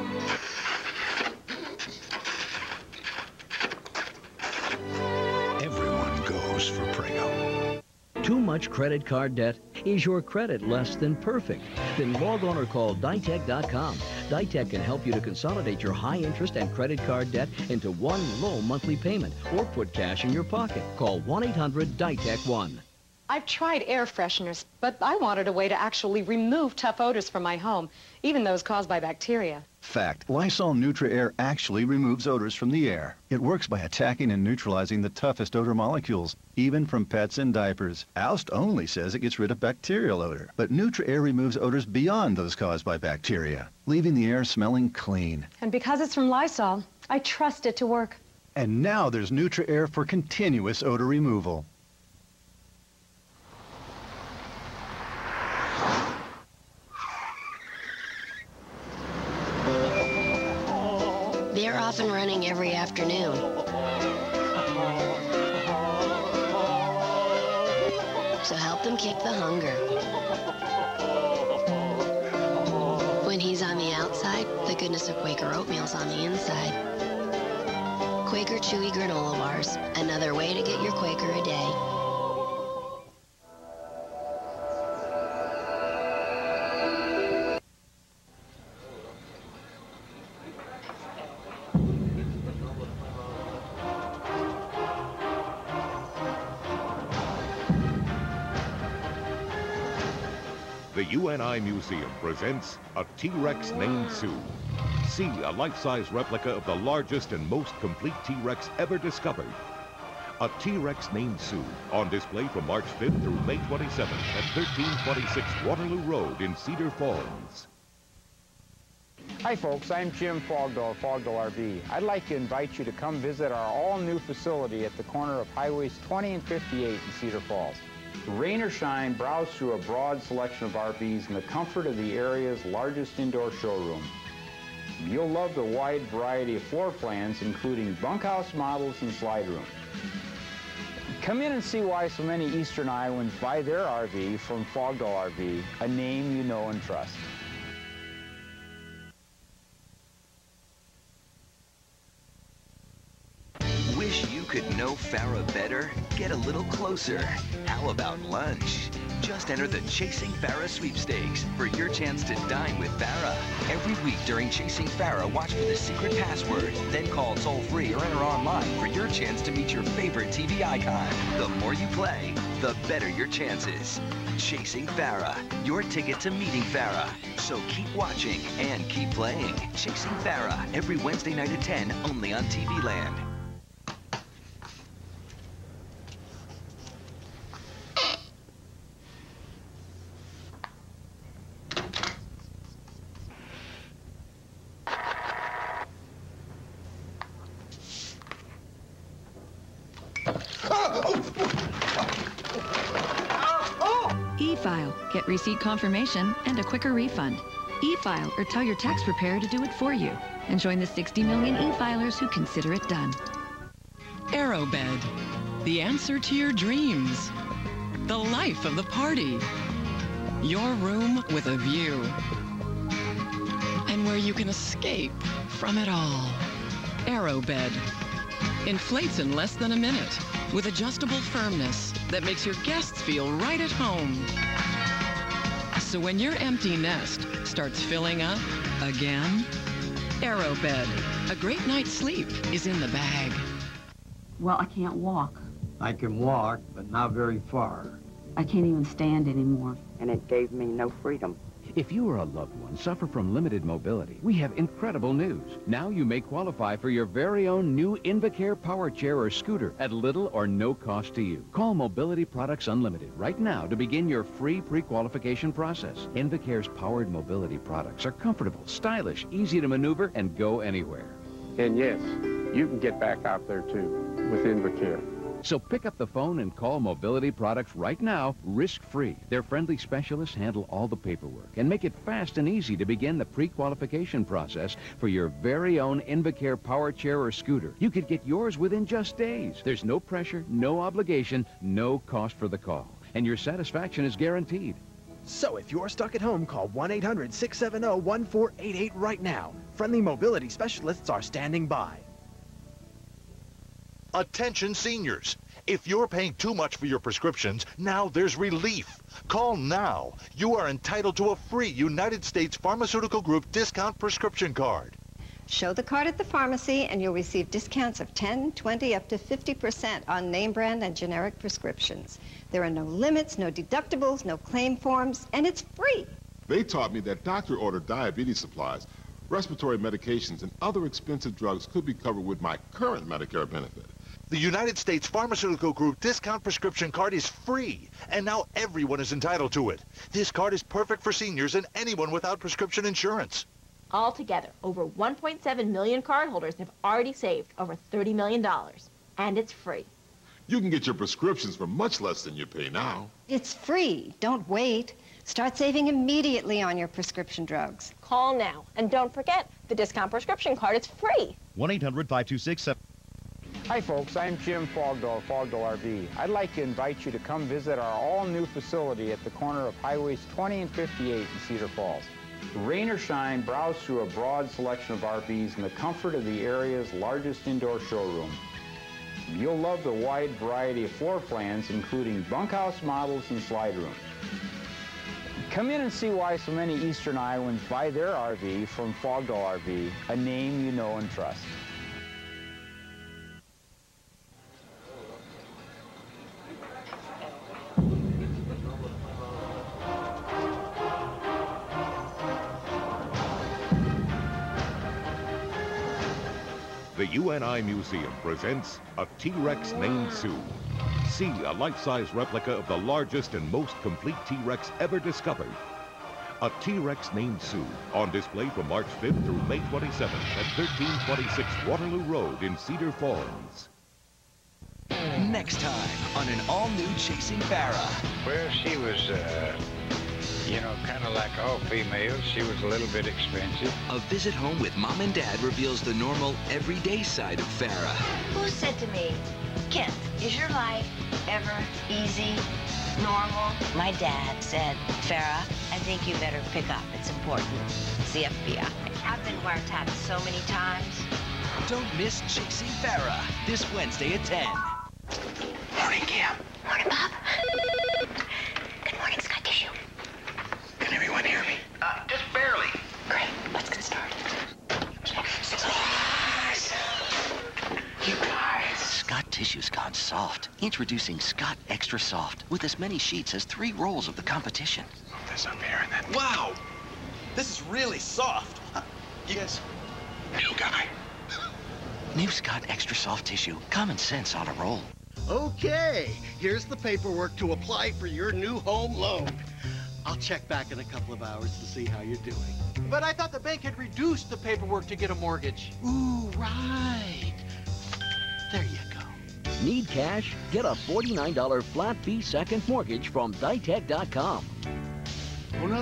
S33: Everyone goes for Prego.
S34: Too much credit card debt? Is your credit less than perfect? Then log on or call Ditech dot com. Ditech can help you to consolidate your high interest and credit card debt into one low monthly payment or put cash in your pocket. Call one eight hundred D I T E C one.
S1: I've tried air fresheners, but I wanted a way to actually remove tough odors from my home, even those caused by bacteria.
S2: Fact, Lysol Neutra-Air actually removes odors from the air. It works by attacking and neutralizing the toughest odor molecules, even from pets and diapers. Oust only says it gets rid of bacterial odor, but Neutra-Air removes odors beyond those caused by bacteria, leaving the air smelling clean.
S1: And because it's from Lysol, I trust it to work.
S2: And now there's Neutra-Air for continuous odor removal.
S5: They're often running every afternoon. So help them kick the hunger. When he's on the outside, the goodness of Quaker oatmeal's on the inside. Quaker Chewy Granola Bars, another way to get your Quaker a day.
S12: The U N I Museum presents a T-Rex named Sue. See a life-size replica of the largest and most complete T-Rex ever discovered. A T-Rex named Sue, on display from March fifth through May twenty-seventh at thirteen twenty-six Waterloo Road in Cedar Falls.
S13: Hi folks, I'm Jim Fogdall of Fogdall R V. I'd like to invite you to come visit our all-new facility at the corner of Highways twenty and fifty-eight in Cedar Falls. Rain or shine, browse through a broad selection of R Vs in the comfort of the area's largest indoor showroom. You'll love the wide variety of floor plans, including bunkhouse models and slide rooms. Come in and see why so many Eastern Iowans buy their R V from Fogdall R V, a name you know and trust.
S24: Wish you could know Farrah better? Get a little closer. How about lunch? Just enter the Chasing Farrah sweepstakes for your chance to dine with Farrah. Every week during Chasing Farrah, watch for the secret password, then call toll-free or enter online for your chance to meet your favorite T V icon. The more you play, the better your chances. Chasing Farrah, your ticket to meeting Farrah. So keep watching and keep playing. Chasing Farrah, every Wednesday night at ten, only on T V Land.
S4: E-File. Get receipt confirmation and a quicker refund. E-File or tell your tax preparer to do it for you. And join the sixty million e-filers who consider it done.
S15: Aerobed. The answer to your dreams. The life of the party. Your room with a view. And where you can escape from it all. Aerobed. Inflates in less than a minute with adjustable firmness that makes your guests feel right at home. So when your empty nest starts filling up again, Aerobed, a great night's sleep is in the bag.
S16: Well, I can't walk.
S17: I can walk, but not very far.
S16: I can't even stand anymore.
S20: And it gave me no freedom.
S22: If you or a loved one suffer from limited mobility, we have incredible news. Now you may qualify for your very own new Invacare power chair or scooter at little or no cost to you. Call Mobility Products Unlimited right now to begin your free pre-qualification process. Invacare's powered mobility products are comfortable, stylish, easy to maneuver, and go anywhere.
S17: And yes, you can get back out there too with Invacare.
S22: So pick up the phone and call Mobility Products right now, risk-free. Their friendly specialists handle all the paperwork and make it fast and easy to begin the pre-qualification process for your very own Invacare power chair or scooter. You could get yours within just days. There's no pressure, no obligation, no cost for the call. And your satisfaction is guaranteed.
S25: So if you're stuck at home, call one eight hundred, six seven zero, one four eight eight right now. Friendly mobility specialists are standing by.
S28: Attention seniors, if you're paying too much for your prescriptions, now there's relief. Call now. You are entitled to a free United States Pharmaceutical Group discount prescription card.
S3: Show the card at the pharmacy and you'll receive discounts of ten, twenty, up to fifty percent on name brand and generic prescriptions. There are no limits, no deductibles, no claim forms, and it's free.
S6: They taught me that doctor-ordered diabetes supplies, respiratory medications, and other expensive drugs could be covered with my current Medicare benefit.
S28: The United States Pharmaceutical Group discount prescription card is free, and now everyone is entitled to it. This card is perfect for seniors and anyone without prescription insurance.
S7: Altogether, over one point seven million cardholders have already saved over thirty million dollars, and it's free.
S6: You can get your prescriptions for much less than you pay now.
S3: It's free. Don't wait. Start saving immediately on your prescription drugs.
S7: Call now, and don't forget, the discount prescription card is free.
S9: one eight hundred, five two six, seven.
S13: Hi folks, I'm Jim Fogdall, Fogdall R V. I'd like to invite you to come visit our all-new facility at the corner of Highways twenty and fifty-eight in Cedar Falls. Rain or shine, browse through a broad selection of R Vs in the comfort of the area's largest indoor showroom. You'll love the wide variety of floor plans, including bunkhouse models and slide rooms. Come in and see why so many Eastern Iowans buy their R V from Fogdall R V, a name you know and trust.
S12: The U N I Museum presents a T-Rex named Sue. See a life-size replica of the largest and most complete T-Rex ever discovered. A T-Rex named Sue, on display from March fifth through May twenty-seventh at thirteen twenty-six Waterloo Road in Cedar Falls.
S18: Next time on an all-new Chasing Farrah.
S10: Well, she was, uh, you know, kind of like all females. She was a little bit expensive.
S18: A visit home with Mom and Dad reveals the normal, everyday side of Farrah.
S11: Who said to me, Kent, is your life ever easy, normal? My dad said, Farrah, I think you better pick up. It's important. It's the F B I. I've been wiretapped so many times.
S18: Don't miss Chasing Farrah this Wednesday at ten.
S11: Morning, Kim. Morning, Bob. Good morning, Scott Tissue.
S18: Can everyone hear me?
S11: Uh, just barely. Great. Let's get started.
S18: You guys. Scott Tissue's gone soft. Introducing Scott Extra Soft with as many sheets as three rolls of the competition.
S10: Move this up here and then...
S14: Wow! This is really soft. Huh? You guys...
S18: New guy. New Scott Extra Soft Tissue. Common sense on a roll.
S19: Okay, here's the paperwork to apply for your new home loan. I'll check back in a couple of hours to see how you're doing.
S21: But I thought the bank had reduced the paperwork to get a mortgage.
S19: Ooh, right. There you go.
S34: Need cash? Get a forty-nine dollar flat fee second mortgage from Ditech dot com.
S19: Oh, no.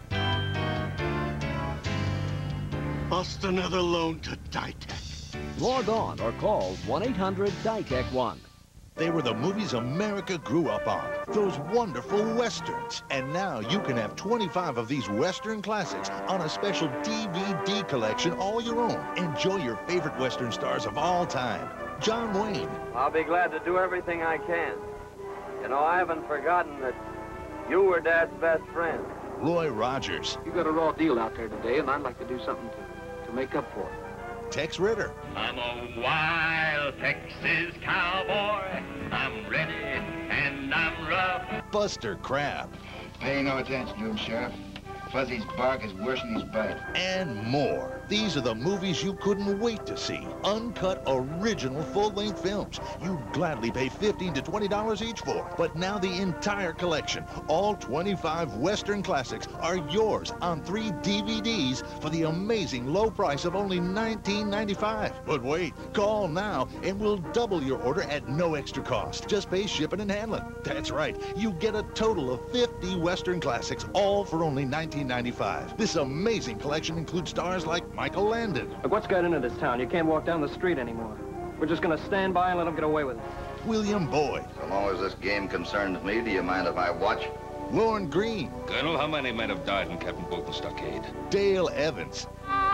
S19: Bust another loan to Ditech.
S34: Log on or call one eight hundred Ditech one.
S28: They were the movies America grew up on, those wonderful Westerns. And now you can have twenty-five of these Western classics on a special D V D collection all your own. Enjoy your favorite Western stars of all time. John Wayne.
S23: I'll be glad to do everything I can. You know, I haven't forgotten that you were Dad's best friend.
S28: Roy Rogers.
S26: You got a raw deal out there today, and I'd like to do something to, to make up for it.
S28: Tex Ritter.
S27: I'm a wild Texas cowboy. I'm ready and I'm rough.
S28: Buster Crabbe.
S29: Pay no attention to him, Sheriff. Fuzzy's bark is worse than his bite.
S28: And more. These are the movies you couldn't wait to see. Uncut, original, full-length films. You'd gladly pay fifteen to twenty dollars each for. But now the entire collection, all twenty-five Western classics, are yours on three D V Ds for the amazing low price of only nineteen ninety-five. But wait, call now and we'll double your order at no extra cost. Just pay shipping and handling. That's right. You get a total of fifty Western classics, all for only nineteen ninety-five. This amazing collection includes stars like Michael Landon.
S23: Look, what's got into this town? You can't walk down the street anymore. We're just gonna stand by and let them get away with it.
S28: William Boyd.
S30: So long as this game concerns me, do you mind if I watch?
S28: Lorne Green.
S35: Colonel, how many men have died in Captain Bolton's stockade?
S28: Dale Evans.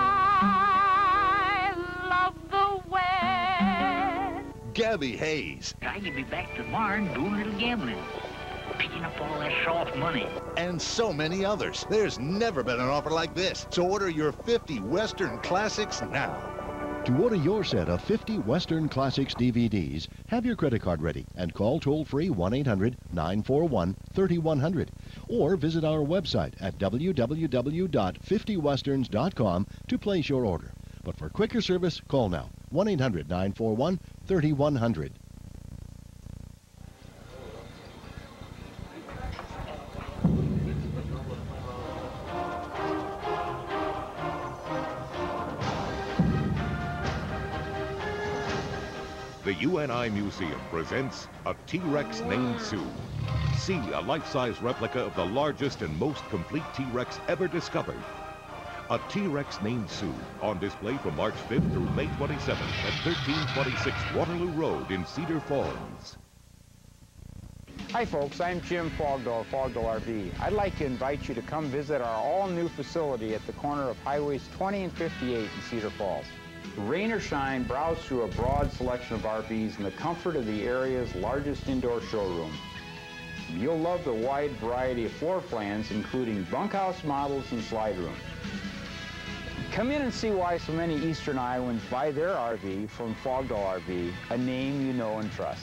S11: I love the West.
S28: Gabby Hayes.
S36: I could be back tomorrow and do a little gambling.
S29: picking up all that soft money.
S28: And so many others. There's never been an offer like this. So order your fifty Western Classics now.
S1: To order your set of fifty Western Classics D V Ds, have your credit card ready and call toll-free one eight hundred nine four one three one zero zero or visit our website at w w w dot fifty westerns dot com to place your order. But for quicker service, call now, one eight hundred nine four one three one zero zero.
S12: The U N I Museum presents a T-Rex named Sue. See a life-size replica of the largest and most complete T-Rex ever discovered. A T-Rex named Sue, on display from March fifth through May twenty-seventh at thirteen twenty-six Waterloo Road in Cedar Falls.
S13: Hi folks, I'm Jim Fogdall, Fogdall R V. I'd like to invite you to come visit our all-new facility at the corner of Highways twenty and fifty-eight in Cedar Falls. Rain or shine, browse through a broad selection of R Vs in the comfort of the area's largest indoor showroom. You'll love the wide variety of floor plans, including bunkhouse models and slide rooms. Come in and see why so many Eastern Iowans buy their R V from Fogdall R V, a name you know and trust.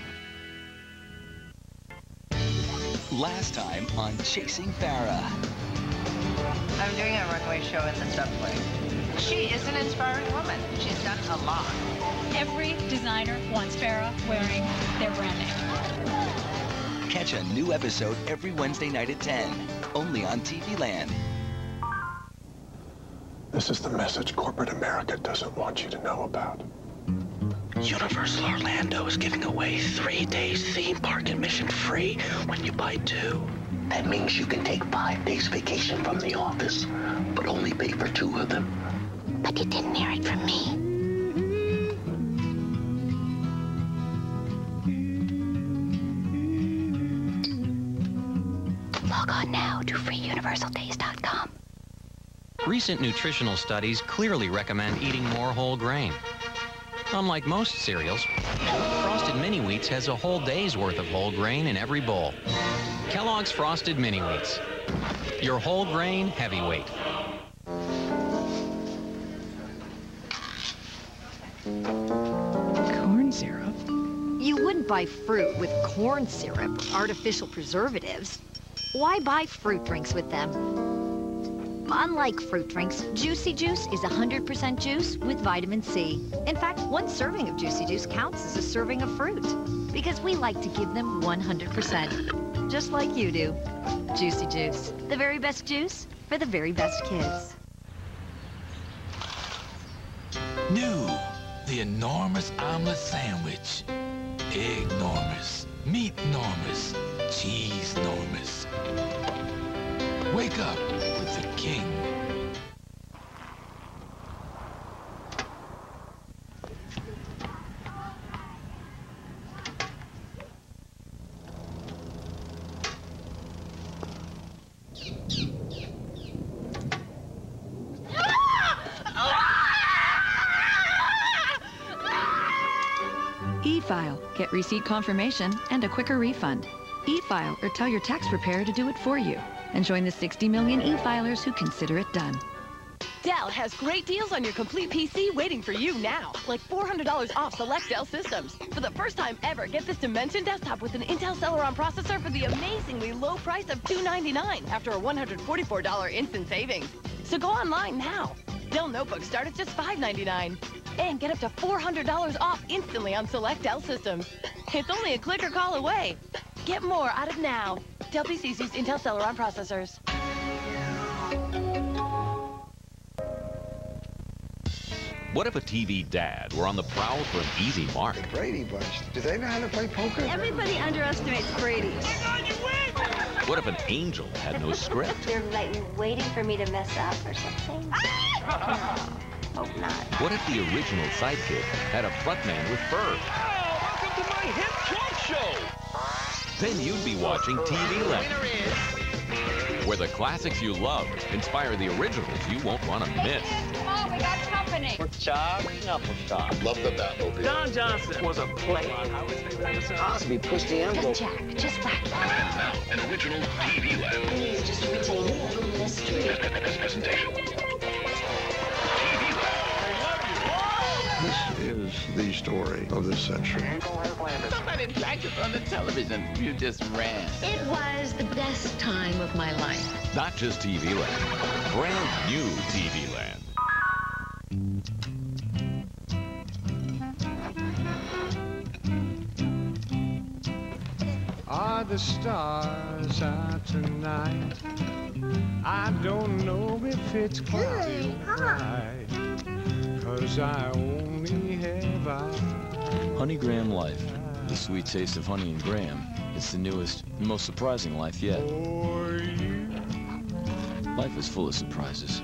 S2: Last time on Chasing Farrah.
S4: I'm doing a runway show in the subway. She is an inspiring woman. She's done a lot.
S5: Every designer wants Farrah wearing their brand name.
S2: Catch a new episode every Wednesday night at ten, only on T V Land.
S8: This is the message corporate America doesn't want you to know about. Universal Orlando is giving away three days theme park admission free when you buy two.
S15: That means you can take five days vacation from the office, but only pay for two of them.
S5: But you didn't hear it from me. Log on now to free universal days dot com.
S16: Recent nutritional studies clearly recommend eating more whole grain. Unlike most cereals, Frosted Mini Wheats has a whole day's worth of whole grain in every bowl. Kellogg's Frosted Mini Wheats, your whole grain heavyweight.
S17: Corn syrup? You wouldn't buy fruit with corn syrup, artificial preservatives. Why buy fruit drinks with them? Unlike fruit drinks, Juicy Juice is one hundred percent juice with vitamin C. In fact, one serving of Juicy Juice counts as a serving of fruit because we like to give them one hundred percent, just like you do. Juicy Juice, the very best juice for the very best kids.
S20: New, the enormous omelet sandwich. Egg-normous, meat-normous, cheese-normous. Wake up with the king.
S22: E-File. Get receipt confirmation and a quicker refund. E-File, or tell your tax preparer to do it for you. And join the sixty million e-filers who consider it done.
S24: Dell has great deals on your complete P C waiting for you now. Like four hundred dollars off select Dell systems. For the first time ever, get this Dimension desktop with an Intel Celeron processor for the amazingly low price of two ninety-nine after a one hundred forty-four dollars instant savings. So go online now. Dell notebooks start at just five ninety-nine. And get up to four hundred dollars off instantly on select Dell systems. It's only a click or call away. Get more out of now. Dell P Cs use Intel Celeron processors.
S25: What if a T V dad were on the prowl for an easy mark?
S15: The Brady Bunch. Do they know how to play poker?
S3: Everybody underestimates Brady.
S25: What if an angel had no script?
S11: They're like waiting for me to mess up or something. Hope not.
S25: What if the original sidekick had a frontman with fur?
S18: Oh, welcome to my hit talk show.
S25: Then you'd be watching T V Land. where the classics you love inspire the originals you won't want to miss.
S5: Come on, we got company.
S6: Pork chop, apple chop.
S28: Love the Batmobile.
S6: Don Johnson was a player. Cosby pushed the envelope.
S5: Just Jack, just back.
S28: And now, an original T V Land.
S5: Please just retain the mystery.
S28: Presentation.
S8: This is the story of the century.
S20: Somebody dragged us on the television. You just ran.
S5: It was the best time of my life.
S25: Not just T V Land, brand new T V Land.
S7: Are the stars out tonight? I don't know if it's quite right, 'cause I only have eyes.
S9: Honey Graham Life, the sweet taste of honey and graham. It's the newest and most surprising life yet. Life is full of surprises.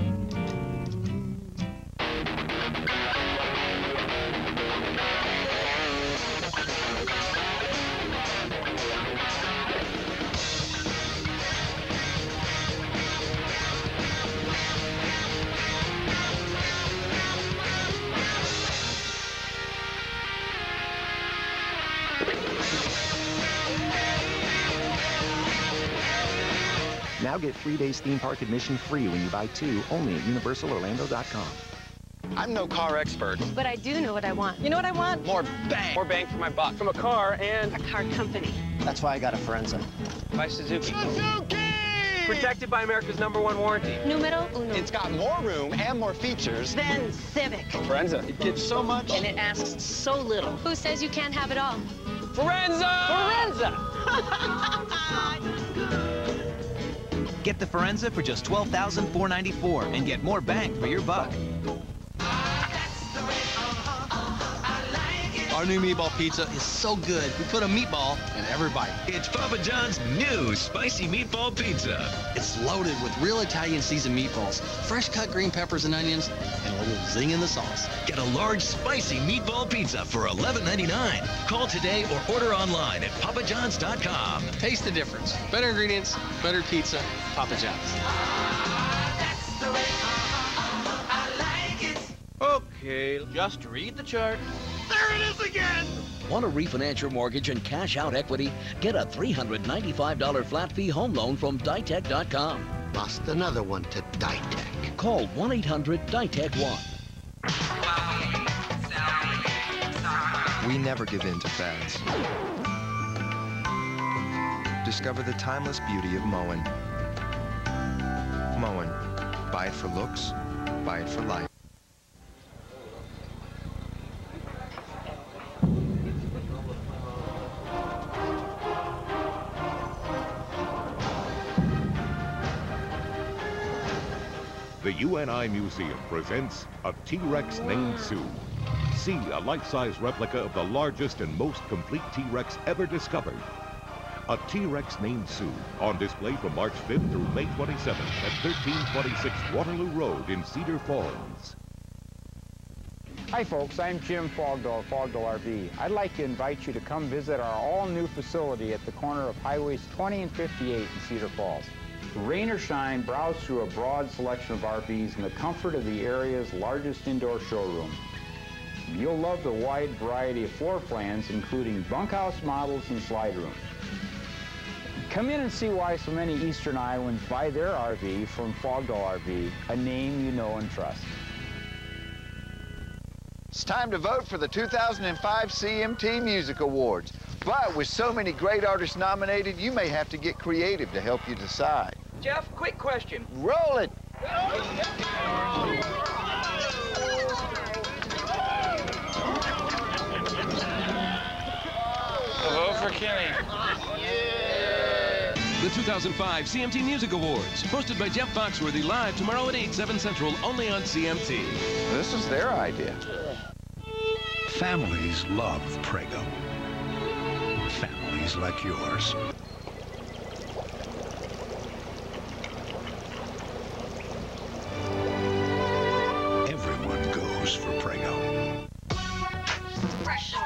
S10: Now get three days theme park admission free when you buy two, only at Universal Orlando dot com.
S14: I'm no car expert.
S24: But I do know what I want. You know what I want?
S14: More bang. More bang for my buck. From a car and
S24: a car company.
S14: That's why I got a Forenza. By Suzuki. Suzuki! Protected by America's number one warranty.
S24: Numero uno.
S14: It's got more room and more features
S24: than Civic.
S14: Forenza. It gives so much.
S24: And it asks so little. Who says you can't have it all?
S14: Forenza!
S24: Forenza!
S19: Get the Forenza for just twelve thousand four hundred ninety-four dollars and get more bang for your buck.
S21: Our new meatball pizza is so good, we put a meatball in every bite.
S18: It's Papa John's new spicy meatball pizza.
S21: It's loaded with real Italian seasoned meatballs, fresh cut green peppers and onions, and a little zing in the sauce.
S18: Get a large spicy meatball pizza for eleven ninety-nine. Call today or order online at papa johns dot com.
S21: Taste the difference. Better ingredients, better pizza, Papa John's.
S14: Okay, just read the chart.
S18: There it is again!
S23: Want to refinance your mortgage and cash out equity? Get a three hundred ninety-five dollars flat fee home loan from Ditech dot com.
S15: Lost another one to Ditech.
S23: Call one eight hundred D I T E C one.
S26: We never give in to fads. Discover the timeless beauty of Moen. Moen. Buy it for looks, buy it for life.
S12: The U N I Museum presents a T-Rex named Sue. See a life-size replica of the largest and most complete T-Rex ever discovered. A T-Rex named Sue, on display from March fifth through May twenty-seventh at thirteen twenty-six Waterloo Road in Cedar Falls.
S13: Hi folks, I'm Jim Fogdall of Fogdall R V. I'd like to invite you to come visit our all-new facility at the corner of Highways twenty and fifty-eight in Cedar Falls. Rain or shine, browse through a broad selection of R Vs in the comfort of the area's largest indoor showroom. You'll love the wide variety of floor plans, including bunkhouse models and slide rooms. Come in and see why so many Eastern Iowans buy their R V from Fogdall R V, a name you know and trust.
S29: It's time to vote for the two thousand five C M T Music Awards. But with so many great artists nominated, you may have to get creative to help you decide.
S14: Jeff, quick question.
S29: Roll it!
S14: A vote for Kenny.
S18: The two thousand five C M T Music Awards, hosted by Jeff Foxworthy, live tomorrow at eight, seven Central, only on C M T.
S29: This is their idea.
S27: Families love Prego. Families like yours. Everyone goes for Prego.
S5: Fresh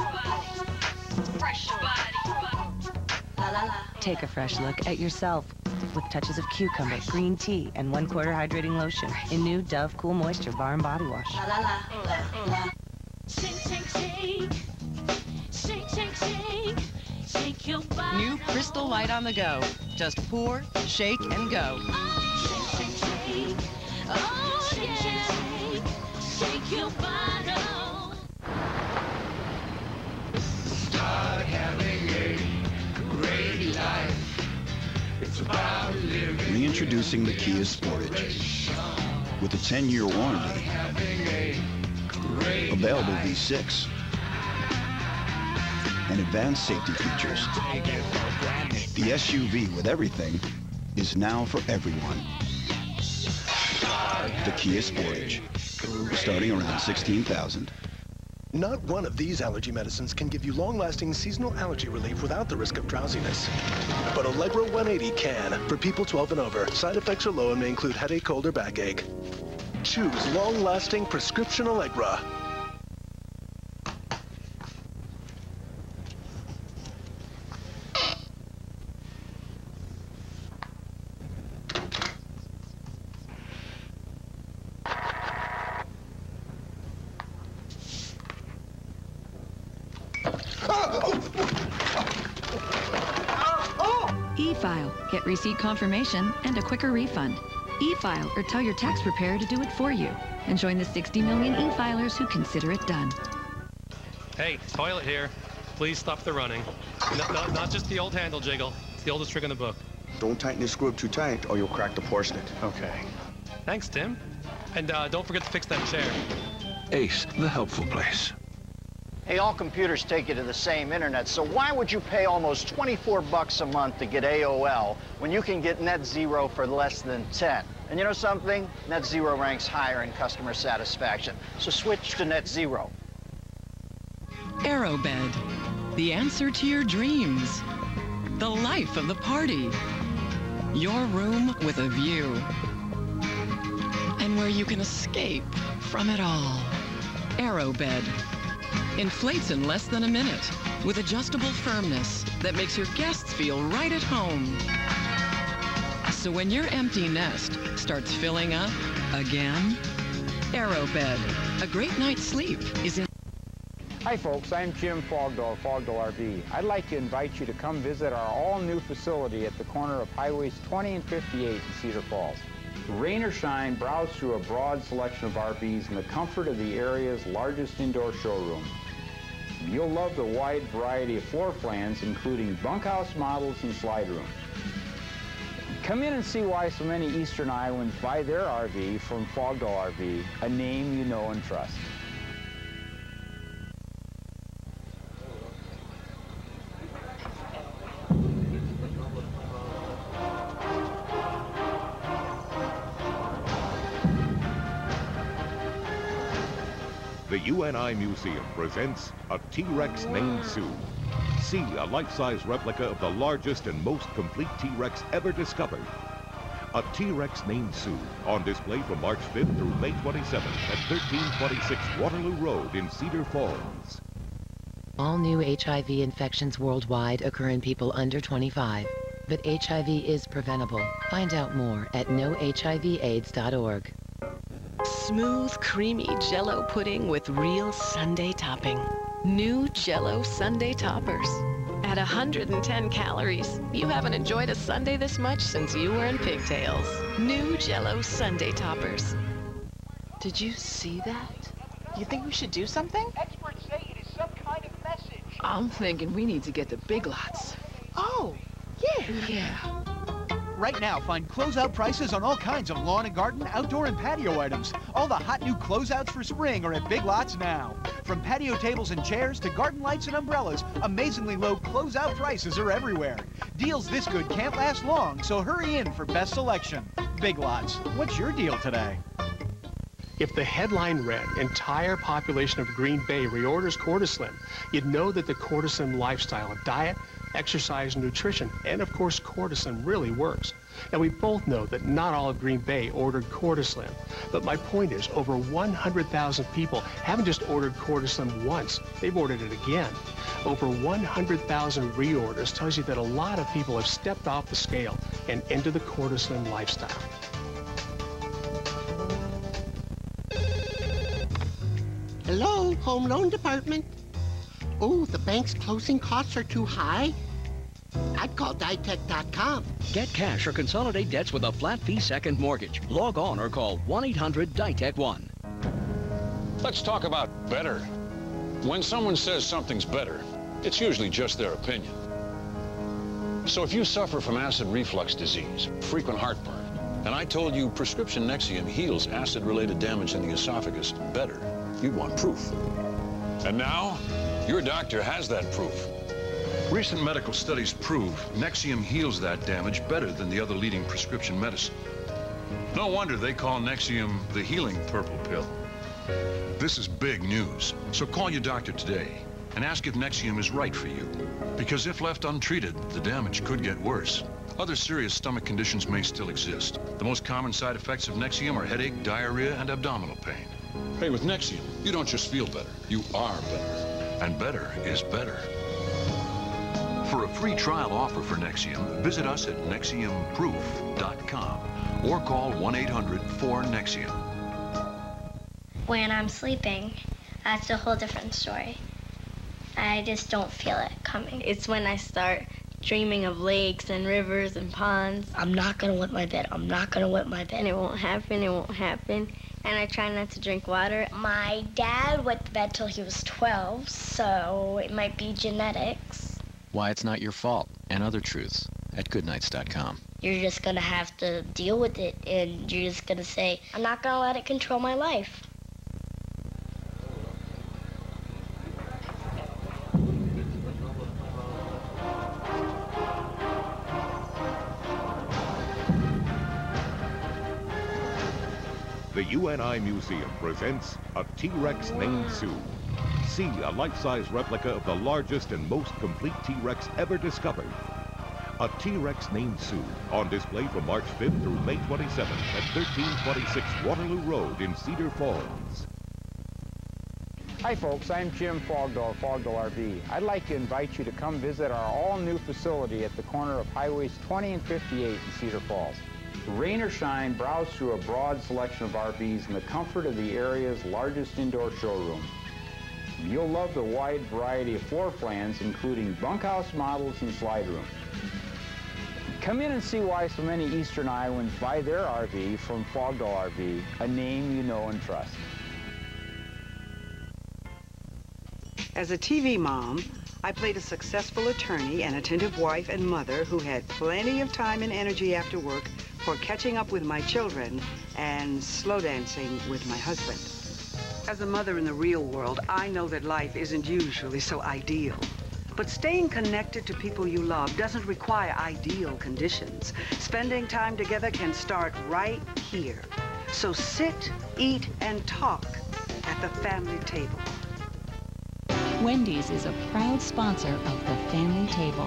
S5: body, fresh body. La la la.
S30: Take a fresh look at yourself.
S1: with touches of cucumber, green tea, and one-quarter hydrating lotion in new Dove Cool Moisture Bar and Body Wash.
S2: La, la, la, la, la. Shake, shake, shake. Shake, shake, shake. Shake your body.
S3: New Crystal Light on the go. Just pour, shake, and go.
S2: Oh, shake, shake, shake. Oh, shake, yeah. Shake, shake, shake your body.
S7: Start having a great life. It's about living.
S4: Reintroducing the Kia Sportage. With a ten-year warranty. Available V six. And advanced safety features. The S U V with everything is now for everyone. The Kia Sportage. Starting around sixteen thousand.
S6: Not one of these allergy medicines can give you long-lasting seasonal allergy relief without the risk of drowsiness. But Allegra one eighty can, for people twelve and over. Side effects are low and may include headache, cold, or backache. Choose long-lasting prescription Allegra.
S11: E-File. Get receipt confirmation and a quicker refund. E-File, or tell your tax preparer to do it for you. And join the sixty million e-filers who consider it done.
S14: Hey, toilet here. Please stop the running. No, no, not just the old handle jiggle. It's the oldest trick in the book.
S16: Don't tighten the screw up too tight or you'll crack the porcelain.
S14: Okay. Thanks, Tim. And uh, don't forget to fix that chair.
S27: Ace, the helpful place.
S17: Hey, all computers take you to the same internet, so why would you pay almost twenty-four bucks a month to get A O L when you can get Net Zero for less than ten? And you know something? Net Zero ranks higher in customer satisfaction, so switch to Net Zero.
S22: Aerobed, the answer to your dreams. The life of the party. Your room with a view. And where you can escape from it all. Aerobed. Inflates in less than a minute with adjustable firmness that makes your guests feel right at home. So when your empty nest starts filling up again, Aerobed, a great night's sleep is in.
S13: Hi folks, I'm Jim Fogdall, Fogdall R V. I'd like to invite you to come visit our all-new facility at the corner of Highways twenty and fifty-eight in Cedar Falls. Rain or shine, browse through a broad selection of R Vs in the comfort of the area's largest indoor showroom. You'll love the wide variety of floor plans, including bunkhouse models and slide rooms. Come in and see why so many Eastern Iowans buy their R V from Fogdall R V, a name you know and trust.
S12: The U N I Museum presents a T-Rex named Sue. See a life-size replica of the largest and most complete T-Rex ever discovered. A T-Rex named Sue, on display from March fifth through May twenty-seventh at thirteen twenty-six Waterloo Road in Cedar Falls.
S30: All new H I V infections worldwide occur in people under twenty-five, but H I V is preventable. Find out more at know H I V AIDS dot org.
S24: Smooth, creamy Jell-O pudding with real sundae topping. New Jell-O Sundae Toppers. At one hundred ten calories, you haven't enjoyed a sundae this much since you were in pigtails. New Jell-O Sundae Toppers.
S31: Did you see that? You think we should do something?
S32: Experts say it is some kind of message.
S31: I'm thinking we need to get to Big Lots.
S32: Oh, yeah.
S31: Yeah.
S33: Right now, find closeout prices on all kinds of lawn and garden, outdoor and patio items. All the hot new closeouts for spring are at Big Lots now. From patio tables and chairs to garden lights and umbrellas, amazingly low closeout prices are everywhere. Deals this good can't last long, so hurry in for best selection. Big Lots, what's your deal today?
S34: If the headline read, entire population of Green Bay reorders Cortislim, you'd know that the Cortislim lifestyle of diet, exercise, and nutrition, and of course Cortislim really works. Now we both know that not all of Green Bay ordered Cortislim, but my point is over one hundred thousand people haven't just ordered Cortislim once, they've ordered it again. Over one hundred thousand reorders tells you that a lot of people have stepped off the scale and enter the Cortislim lifestyle.
S5: Hello, home loan department. Oh, the bank's closing costs are too high. I'd call Ditech dot com.
S8: Get cash or consolidate debts with a flat fee second mortgage. Log on or call one eight hundred Ditech one.
S9: Let's talk about better. When someone says something's better, it's usually just their opinion. So if you suffer from acid reflux disease, frequent heartburn, and I told you prescription Nexium heals acid-related damage in the esophagus better, you'd want proof. And now, your doctor has that proof.
S27: Recent medical studies prove Nexium heals that damage better than the other leading prescription medicine. No wonder they call Nexium the healing purple pill. This is big news, so call your doctor today and ask if Nexium is right for you. Because if left untreated, the damage could get worse. Other serious stomach conditions may still exist. The most common side effects of Nexium are headache, diarrhea, and abdominal pain. Hey, with Nexium, you don't just feel better, you are better. And better is better. For a free trial offer for Nexium, visit us at Nexium Proof dot com or call one eight hundred four Nexium.
S10: When I'm sleeping, that's a whole different story. I just don't feel it coming. It's when I start dreaming of lakes and rivers and ponds. I'm not gonna wet my bed. I'm not gonna wet my bed. And it won't happen, it won't happen. And I try not to drink water. My dad wet the bed till he was twelve, so it might be genetics.
S15: Why it's not your fault, and other truths at Goodnights dot com.
S10: You're just gonna have to deal with it, and you're just gonna say, I'm not gonna let it control my life.
S12: The U N I Museum presents a T-Rex named Sue. See a life-size replica of the largest and most complete T-Rex ever discovered. A T-Rex named Sue, on display from March fifth through May twenty-seventh at thirteen twenty-six Waterloo Road in Cedar Falls.
S13: Hi folks, I'm Jim Fogdall, Fogdall R V. I'd like to invite you to come visit our all-new facility at the corner of Highways twenty and fifty-eight in Cedar Falls. Rain or shine, browse through a broad selection of R Vs in the comfort of the area's largest indoor showroom. You'll love the wide variety of floor plans, including bunkhouse models and slide room. Come in and see why so many Eastern Iowans buy their R V from Fogdall R V, a name you know and trust.
S18: As a T V mom, I played a successful attorney, an attentive wife and mother who had plenty of time and energy after work for catching up with my children and slow dancing with my husband. As a mother in the real world, I know that life isn't usually so ideal. But staying connected to people you love doesn't require ideal conditions. Spending time together can start right here. So sit, eat, and talk at the family table.
S19: Wendy's is a proud sponsor of the family table.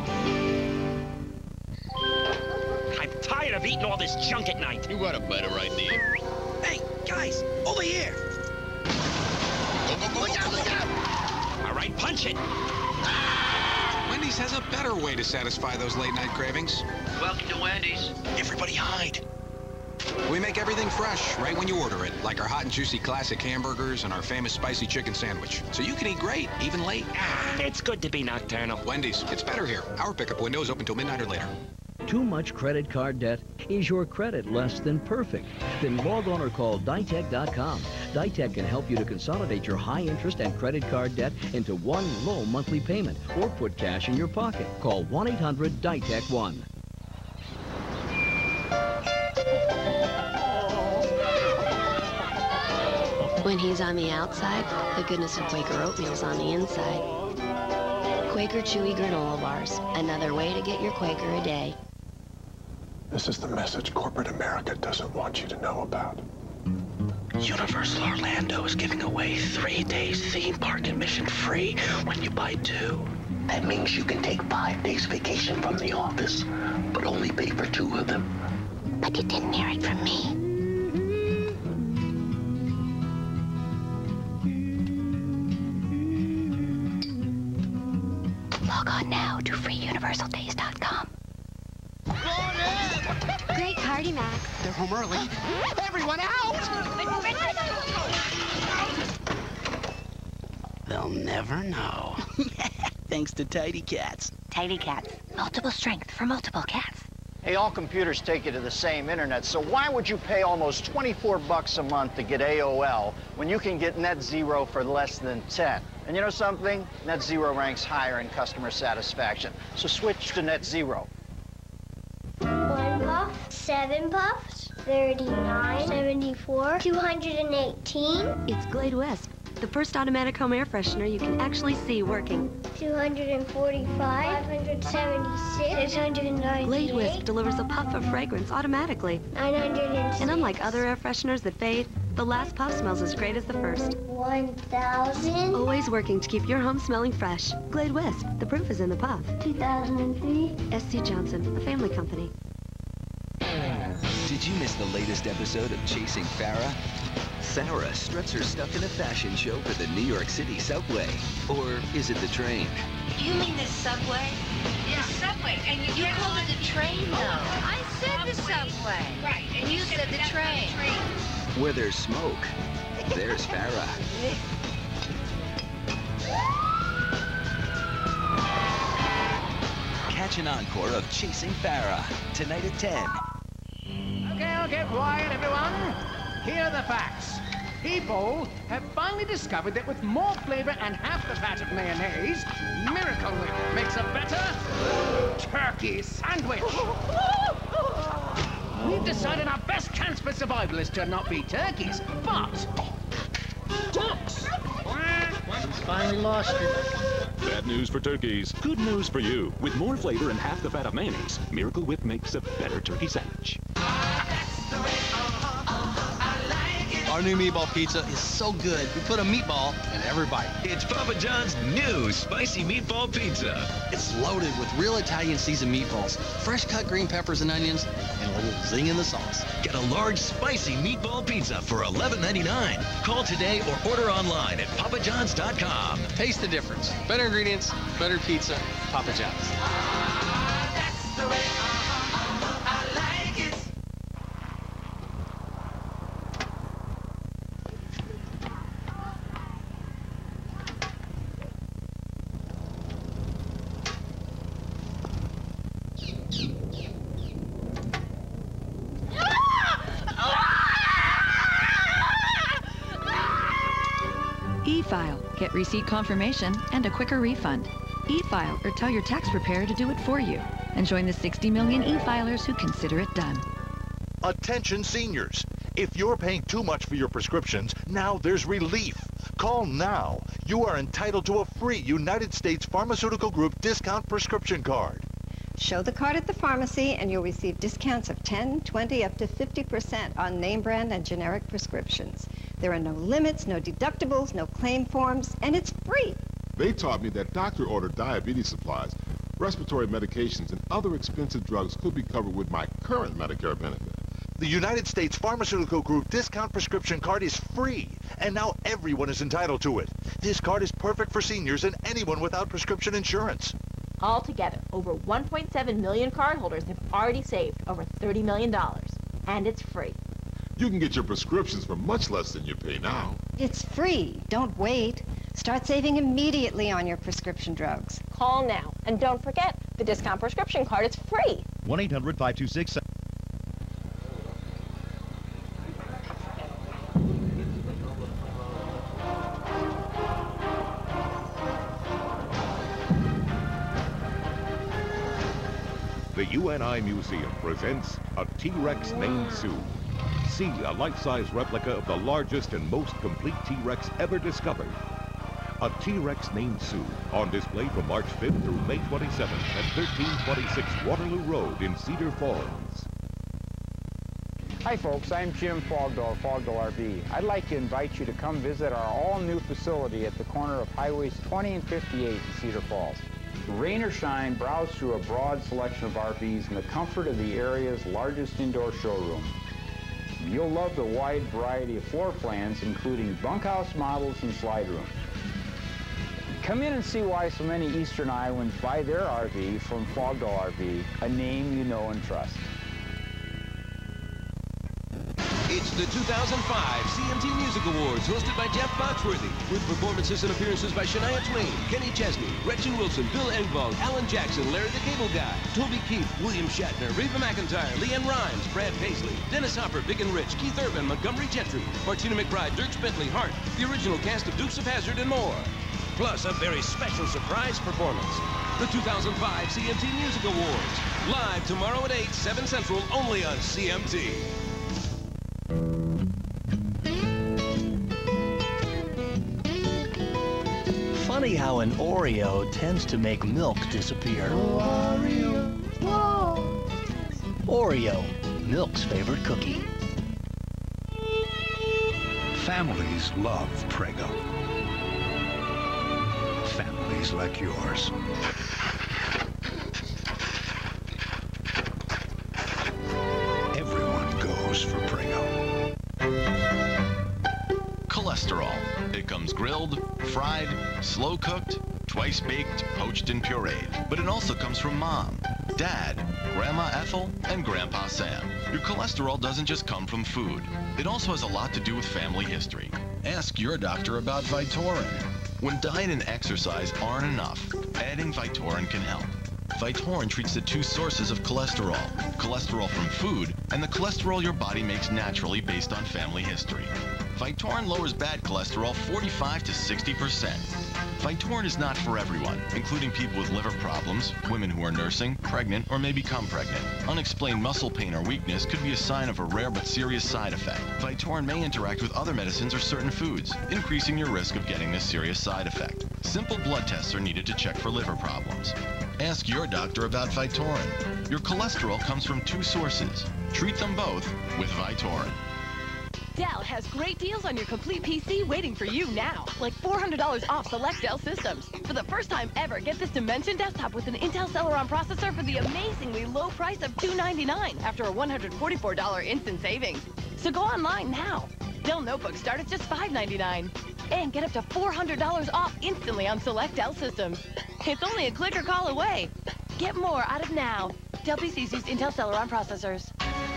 S20: I'm tired of eating all this junk at night.
S21: You got a better idea.
S20: Hey, guys, over here.
S21: Go, go, go, look out, look out.
S20: All right, punch it.
S23: Wendy's has a better way to satisfy those late-night cravings.
S20: Welcome to Wendy's.
S23: Everybody hide. We make everything fresh right when you order it, like our hot and juicy classic hamburgers and our famous spicy chicken sandwich. So you can eat great, even late.
S20: Ah, it's good to be nocturnal.
S23: Wendy's, it's better here. Our pickup window is open till midnight or later.
S8: Too much credit card debt? Is your credit less than perfect? Then log on or call Ditech dot com. Ditech can help you to consolidate your high interest and credit card debt into one low monthly payment or put cash in your pocket. Call one eight hundred Ditech one.
S10: When he's on the outside, the goodness of Quaker oatmeal's on the inside. Quaker Chewy granola bars, another way to get your Quaker a day.
S6: This is the message corporate America doesn't want you to know about.
S20: Universal Orlando is giving away three days theme park admission free when you buy two.
S25: That means you can take five days vacation from the office, but only pay for two of them.
S10: But you didn't hear it from me. Log on now to free universal days dot com.
S1: party, Max.
S5: They're home early. Everyone out! They'll never know.
S20: Thanks to Tidy Cats.
S1: Tidy Cats. Multiple strength for multiple cats.
S2: Hey, all computers take you to the same internet, so why would you pay almost twenty-four bucks a month to get A O L when you can get NetZero for less than ten? And you know something? NetZero ranks higher in customer satisfaction, so switch to NetZero.
S10: One puff, seven puffs, thirty-nine, seventy-four, two hundred eighteen.
S3: It's Glade Wisp, the first automatic home air freshener you can actually see working.
S10: two hundred forty-five, five hundred seventy-six, six hundred ninety-eight.
S3: Glade Wisp delivers a puff of fragrance automatically.
S10: nine hundred six.
S3: And unlike other air fresheners that fade, the last puff smells as great as the first.
S10: one thousand.
S3: Always working to keep your home smelling fresh. Glade Wisp, the proof is in the puff.
S10: two thousand three.
S3: S C Johnson, a family company.
S4: Did you miss the latest episode of Chasing Farrah? Farrah struts her stuff in a fashion show for the New York City subway. Or is it the train?
S7: You mean the subway? Yeah. The subway. And you, you called it the train, though. I said the subway. Right. And you said the train.
S4: Where there's smoke, there's Farrah. Catch an encore of Chasing Farrah tonight at ten.
S11: Okay, okay, quiet, everyone. Here are the facts. People have finally discovered that with more flavor and half the fat of mayonnaise, Miracle Whip makes a better turkey sandwich. We've decided our best chance for survival is to not be turkeys, but ducks.
S14: He's finally lost it.
S16: Bad news for turkeys. Good news for you. With more flavor and half the fat of mayonnaise, Miracle Whip makes a better turkey sandwich.
S17: Our new meatball pizza is so good, we put a meatball in every bite.
S22: It's Papa John's new spicy meatball pizza.
S17: It's loaded with real Italian seasoned meatballs, fresh cut green peppers and onions, and a little zing in the sauce.
S22: Get a large spicy meatball pizza for eleven ninety-nine. Call today or order online at papa johns dot com.
S17: Taste the difference. Better ingredients, better pizza, Papa John's.
S11: That's the way I like it.
S26: E-File. Get receipt confirmation and a quicker refund. E-File, or tell your tax preparer to do it for you. And join the sixty million e-filers who consider it done.
S28: Attention seniors. If you're paying too much for your prescriptions, now there's relief. Call now. You are entitled to a free United States Pharmaceutical Group discount prescription card.
S29: Show the card at the pharmacy and you'll receive discounts of ten, twenty, up to fifty percent on name brand and generic prescriptions. There are no limits, no deductibles, no claim forms, and it's free.
S30: They taught me that doctor-ordered diabetes supplies, respiratory medications, and other expensive drugs could be covered with my current Medicare benefit.
S28: The United States Pharmaceutical Group discount prescription card is free, and now everyone is entitled to it. This card is perfect for seniors and anyone without prescription insurance.
S35: Altogether, over one point seven million cardholders have already saved over thirty million dollars, and it's free.
S30: You can get your prescriptions for much less than you pay now.
S29: It's free. Don't wait. Start saving immediately on your prescription drugs.
S35: Call now, and don't forget, the discount prescription card is free.
S36: one eight hundred, five two six
S12: The U N I Museum presents a T-Rex named Sue. See a life-size replica of the largest and most complete T-Rex ever discovered. A T-Rex named Sue, on display from March fifth through May twenty-seventh at thirteen twenty-six Waterloo Road in Cedar Falls.
S13: Hi folks, I'm Jim Fogdall, Fogdall R V. I'd like to invite you to come visit our all-new facility at the corner of Highways twenty and fifty-eight in Cedar Falls. Rain or shine, browse through a broad selection of R Vs in the comfort of the area's largest indoor showroom. You'll love the wide variety of floor plans, including bunkhouse models and slide room. Come in and see why so many Eastern Iowans buy their R V from Fogdall R V, a name you know and trust.
S6: It's the two thousand five C M T Music Awards, hosted by Jeff Foxworthy, with performances and appearances by Shania Twain, Kenny Chesney, Gretchen Wilson, Bill Engvall, Alan Jackson, Larry the Cable Guy, Toby Keith, William Shatner, Reba McEntire, Leanne Rimes, Brad Paisley, Dennis Hopper, Big and Rich, Keith Urban, Montgomery Gentry, Martina McBride, Dierks Bentley, Hart, the original cast of Dukes of Hazzard, and more. Plus a very special surprise performance. The two thousand five C M T Music Awards. Live tomorrow at eight, seven Central, only on C M T.
S20: Funny how an Oreo tends to make milk disappear.
S5: Oreo. Whoa.
S20: Oreo, milk's favorite cookie.
S8: Families love Prego. Families like yours. Everyone goes for Prego.
S9: Cholesterol. It comes grilled, fried, slow cooked, twice baked, poached, and pureed. But it also comes from Mom, Dad, Grandma Ethel, and Grandpa Sam. Your cholesterol doesn't just come from food. It also has a lot to do with family history. Ask your doctor about Vytorin. When diet and exercise aren't enough, adding Vytorin can help. Vytorin treats the two sources of cholesterol, cholesterol from food and the cholesterol your body makes naturally based on family history. Vytorin lowers bad cholesterol forty-five to sixty percent. Vytorin is not for everyone, including people with liver problems, women who are nursing, pregnant, or may become pregnant. Unexplained muscle pain or weakness could be a sign of a rare but serious side effect. Vytorin may interact with other medicines or certain foods, increasing your risk of getting this serious side effect. Simple blood tests are needed to check for liver problems. Ask your doctor about Vytorin. Your cholesterol comes from two sources. Treat them both with Vytorin.
S15: Dell has great deals on your complete P C waiting for you now. Like four hundred dollars off select Dell systems. For the first time ever, get this Dimension desktop with an Intel Celeron processor for the amazingly low price of two ninety-nine after a one hundred forty-four dollars instant savings. So go online now. Dell notebooks start at just five ninety-nine. And get up to four hundred dollars off instantly on select Dell systems. It's only a click or call away. Get more out of now. Dell P Cs use Intel Celeron processors.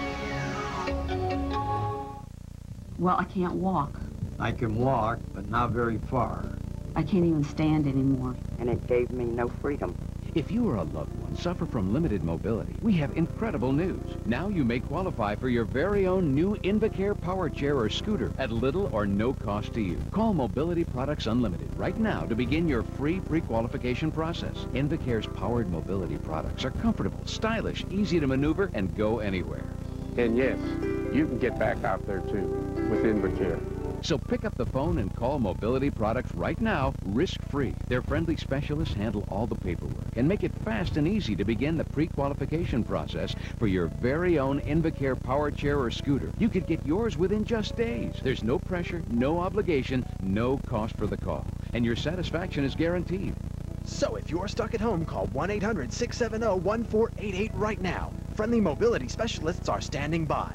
S18: Well, I can't walk.
S19: I can walk, but not very far.
S18: I can't even stand anymore.
S21: And it gave me no freedom.
S23: If you or a loved one suffer from limited mobility, we have incredible news. Now you may qualify for your very own new Invacare power chair or scooter at little or no cost to you. Call Mobility Products Unlimited right now to begin your free pre-qualification process. Invacare's powered mobility products are comfortable, stylish, easy to maneuver, and go anywhere.
S13: And yes, you can get back out there too with Invacare.
S23: So pick up the phone and call Mobility Products right now, risk-free. Their friendly specialists handle all the paperwork and make it fast and easy to begin the pre-qualification process for your very own Invacare power chair or scooter. You could get yours within just days. There's no pressure, no obligation, no cost for the call, and your satisfaction is guaranteed.
S24: So if you're stuck at home, call one eight hundred, six seven zero, one four eight eight right now. Friendly mobility specialists are standing by.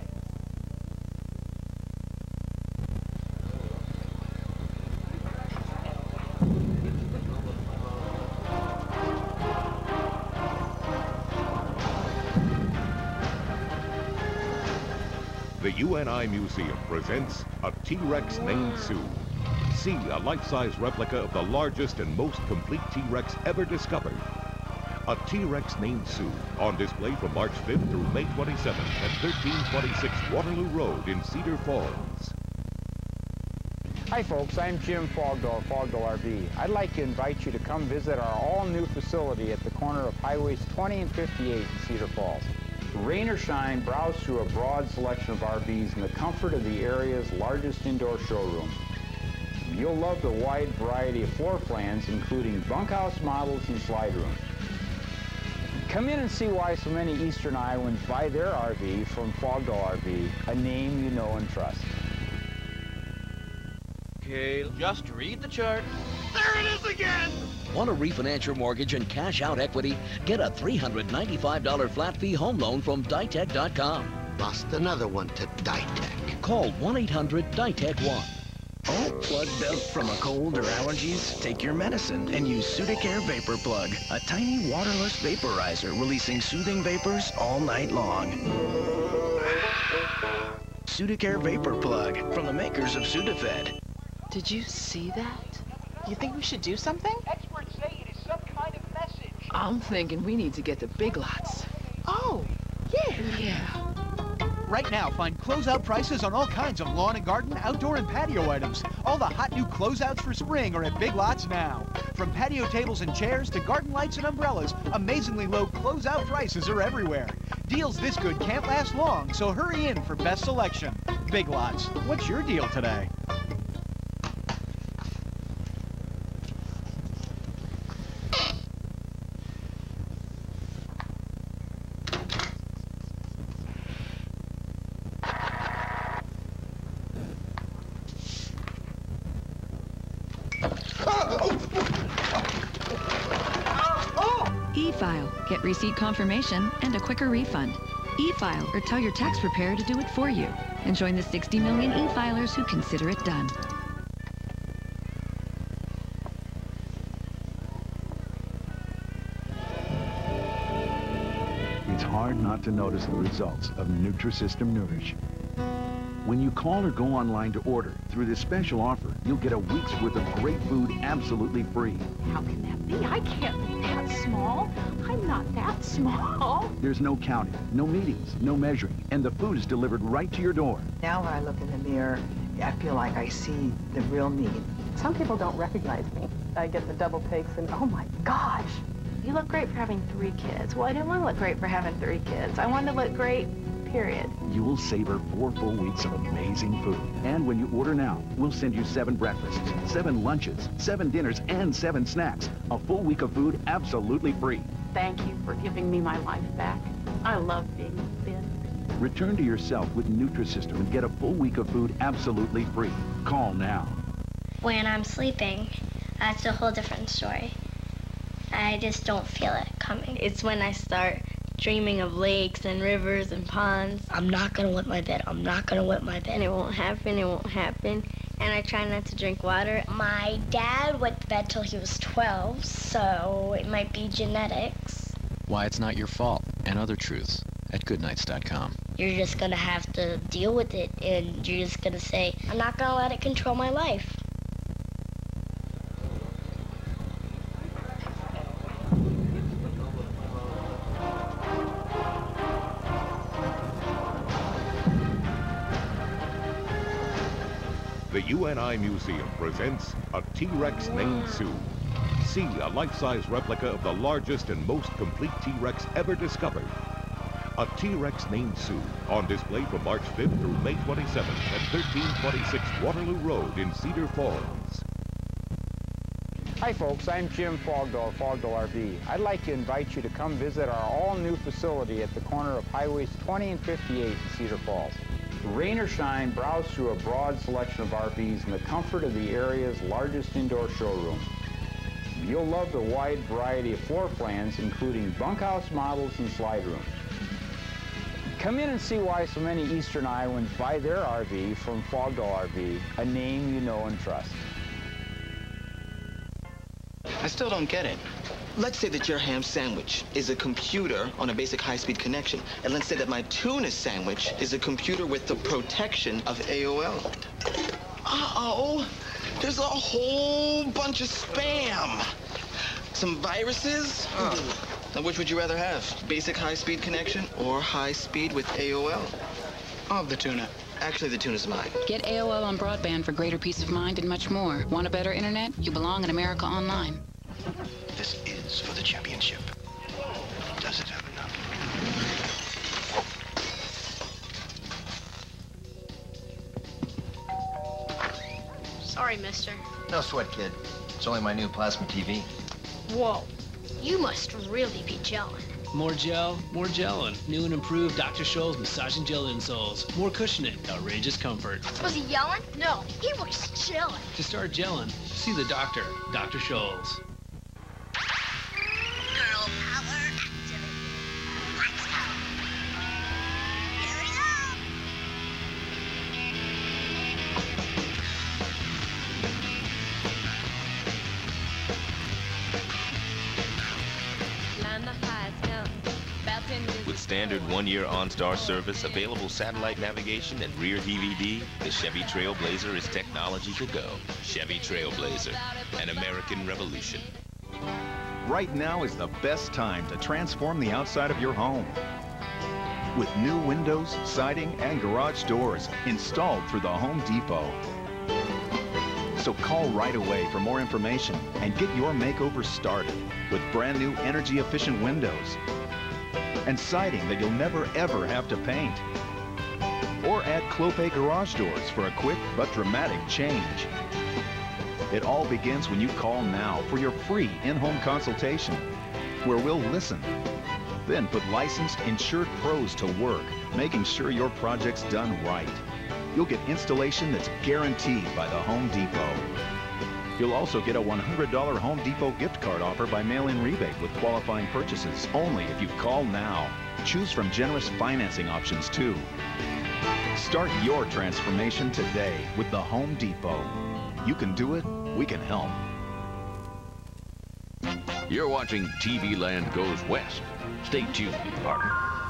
S12: The U N I Museum presents a T-Rex named Sue. See a life-size replica of the largest and most complete T-Rex ever discovered. A T-Rex named Sue, on display from March fifth through May twenty-seventh at thirteen twenty-six Waterloo Road in Cedar Falls.
S13: Hi folks, I'm Jim Fogdall, Fogdall R V. I'd like to invite you to come visit our all-new facility at the corner of Highways twenty and fifty-eight in Cedar Falls. Rain or shine, browse through a broad selection of R Vs in the comfort of the area's largest indoor showroom. You'll love the wide variety of floor plans, including bunkhouse models and slide rooms. Come in and see why so many Eastern Iowans buy their R V from Fogdall R V, a name you know and trust.
S25: Okay, just read the chart.
S27: There it is again!
S22: Want to refinance your mortgage and cash out equity? Get a three hundred ninety-five dollar flat fee home loan from Ditech dot com.
S5: Lost another one to Ditech.
S22: Call one eight hundred D I T E C one.
S20: Oh, plugged out from a cold or allergies? Take your medicine and use Sudicare Vapor Plug, a tiny waterless vaporizer releasing soothing vapors all night long. Sudocare Vapor Plug from the makers of Sudafed.
S35: Did you see that? You think we should do something?
S1: Experts say it is some kind of message.
S35: I'm thinking we need to get to Big Lots. Oh, yeah. Yeah.
S24: Right now, find closeout prices on all kinds of lawn and garden, outdoor, and patio items. All the hot new closeouts for spring are at Big Lots now. From patio tables and chairs to garden lights and umbrellas, amazingly low closeout prices are everywhere. Deals this good can't last long, so hurry in for best selection. Big Lots, what's your deal today?
S26: E-File. Get receipt confirmation and a quicker refund. E-File, or tell your tax preparer to do it for you. And join the sixty million e-filers who consider it done.
S2: It's hard not to notice the results of Nutrisystem Nourish. When you call or go online to order, through this special offer, you'll get a week's worth of great food absolutely free.
S35: How can that be? I can't be that small. I'm not that small.
S2: There's no counting, no meetings, no measuring, and the food is delivered right to your door.
S3: Now when I look in the mirror, I feel like I see the real me.
S35: Some people don't recognize me. I get the double takes and, oh my gosh.
S15: You look great for having three kids. Well, I didn't want to look great for having three kids. I wanted to look great, period.
S2: You'll savor four full weeks of amazing food. And when you order now, we'll send you seven breakfasts, seven lunches, seven dinners, and seven snacks. A full week of food absolutely free.
S15: Thank you for giving me my life back. I love being thin.
S2: Return to yourself with Nutrisystem and get a full week of food absolutely free. Call now.
S4: When I'm sleeping, that's a whole different story. I just don't feel it coming. It's when I start dreaming of lakes and rivers and ponds. I'm not gonna wet my bed. I'm not gonna wet my bed. It won't happen. It won't happen. And I try not to drink water. My dad went to bed till he was twelve, so it might be genetics.
S7: Why it's not your fault, and other truths at goodnights dot com.
S4: You're just gonna have to deal with it, and you're just gonna say, I'm not gonna let it control my life.
S12: The U N I Museum presents a T-Rex named Sue. See a life-size replica of the largest and most complete T-Rex ever discovered. A T-Rex named Sue, on display from March fifth through May twenty-seventh at thirteen twenty-six Waterloo Road in Cedar Falls.
S13: Hi folks, I'm Jim Fogdall, Fogdall R V. I'd like to invite you to come visit our all-new facility at the corner of Highways twenty and fifty-eight in Cedar Falls. Rain or shine, browse through a broad selection of R Vs in the comfort of the area's largest indoor showroom. You'll love the wide variety of floor plans, including bunkhouse models and slide rooms. Come in and see why so many Eastern Iowans buy their R V from Fogdall R V, a name you know and trust.
S10: I still don't get it. Let's say that your ham sandwich is a computer on a basic high-speed connection. And let's say that my tuna sandwich is a computer with the protection of A O L. Uh-oh, there's a whole bunch of spam. Some viruses? Huh. Now, which would you rather have? Basic high-speed connection or high-speed with A O L? Of the tuna. Actually, the tuna's mine.
S11: Get A O L on broadband for greater peace of mind and much more. Want a better internet? You belong in America Online.
S20: This is for the championship. Does it have enough?
S4: Sorry, mister.
S14: No sweat, kid. It's only my new plasma T V.
S4: Whoa. You must really be gelling.
S16: More gel, more gelling. New and improved Doctor Scholl's massaging gel insoles. More cushioning, outrageous comfort.
S4: Was he yelling? No, he was gelling.
S16: To start gelling, see the doctor, Doctor Scholl's.
S4: Girl power activated. Let's go. Here we go.
S6: standard one-year OnStar service, available satellite navigation, and rear D V D, the Chevy Trailblazer is technology to go. Chevy Trailblazer, an American revolution.
S8: Right now is the best time to transform the outside of your home. With new windows, siding, and garage doors installed through the Home Depot. So call right away for more information and get your makeover started with brand new energy-efficient windows and siding that you'll never ever have to paint. Or add Clopay garage doors for a quick but dramatic change. It all begins when you call now for your free in-home consultation, where we'll listen, then put licensed, insured pros to work, making sure your project's done right. You'll get installation that's guaranteed by the Home Depot. You'll also get a one hundred dollar Home Depot gift card offer by mail-in rebate with qualifying purchases, only if you call now. Choose from generous financing options, too. Start your transformation today with the Home Depot. You can do it, we can help.
S23: You're watching T V Land Goes West. Stay tuned, partner.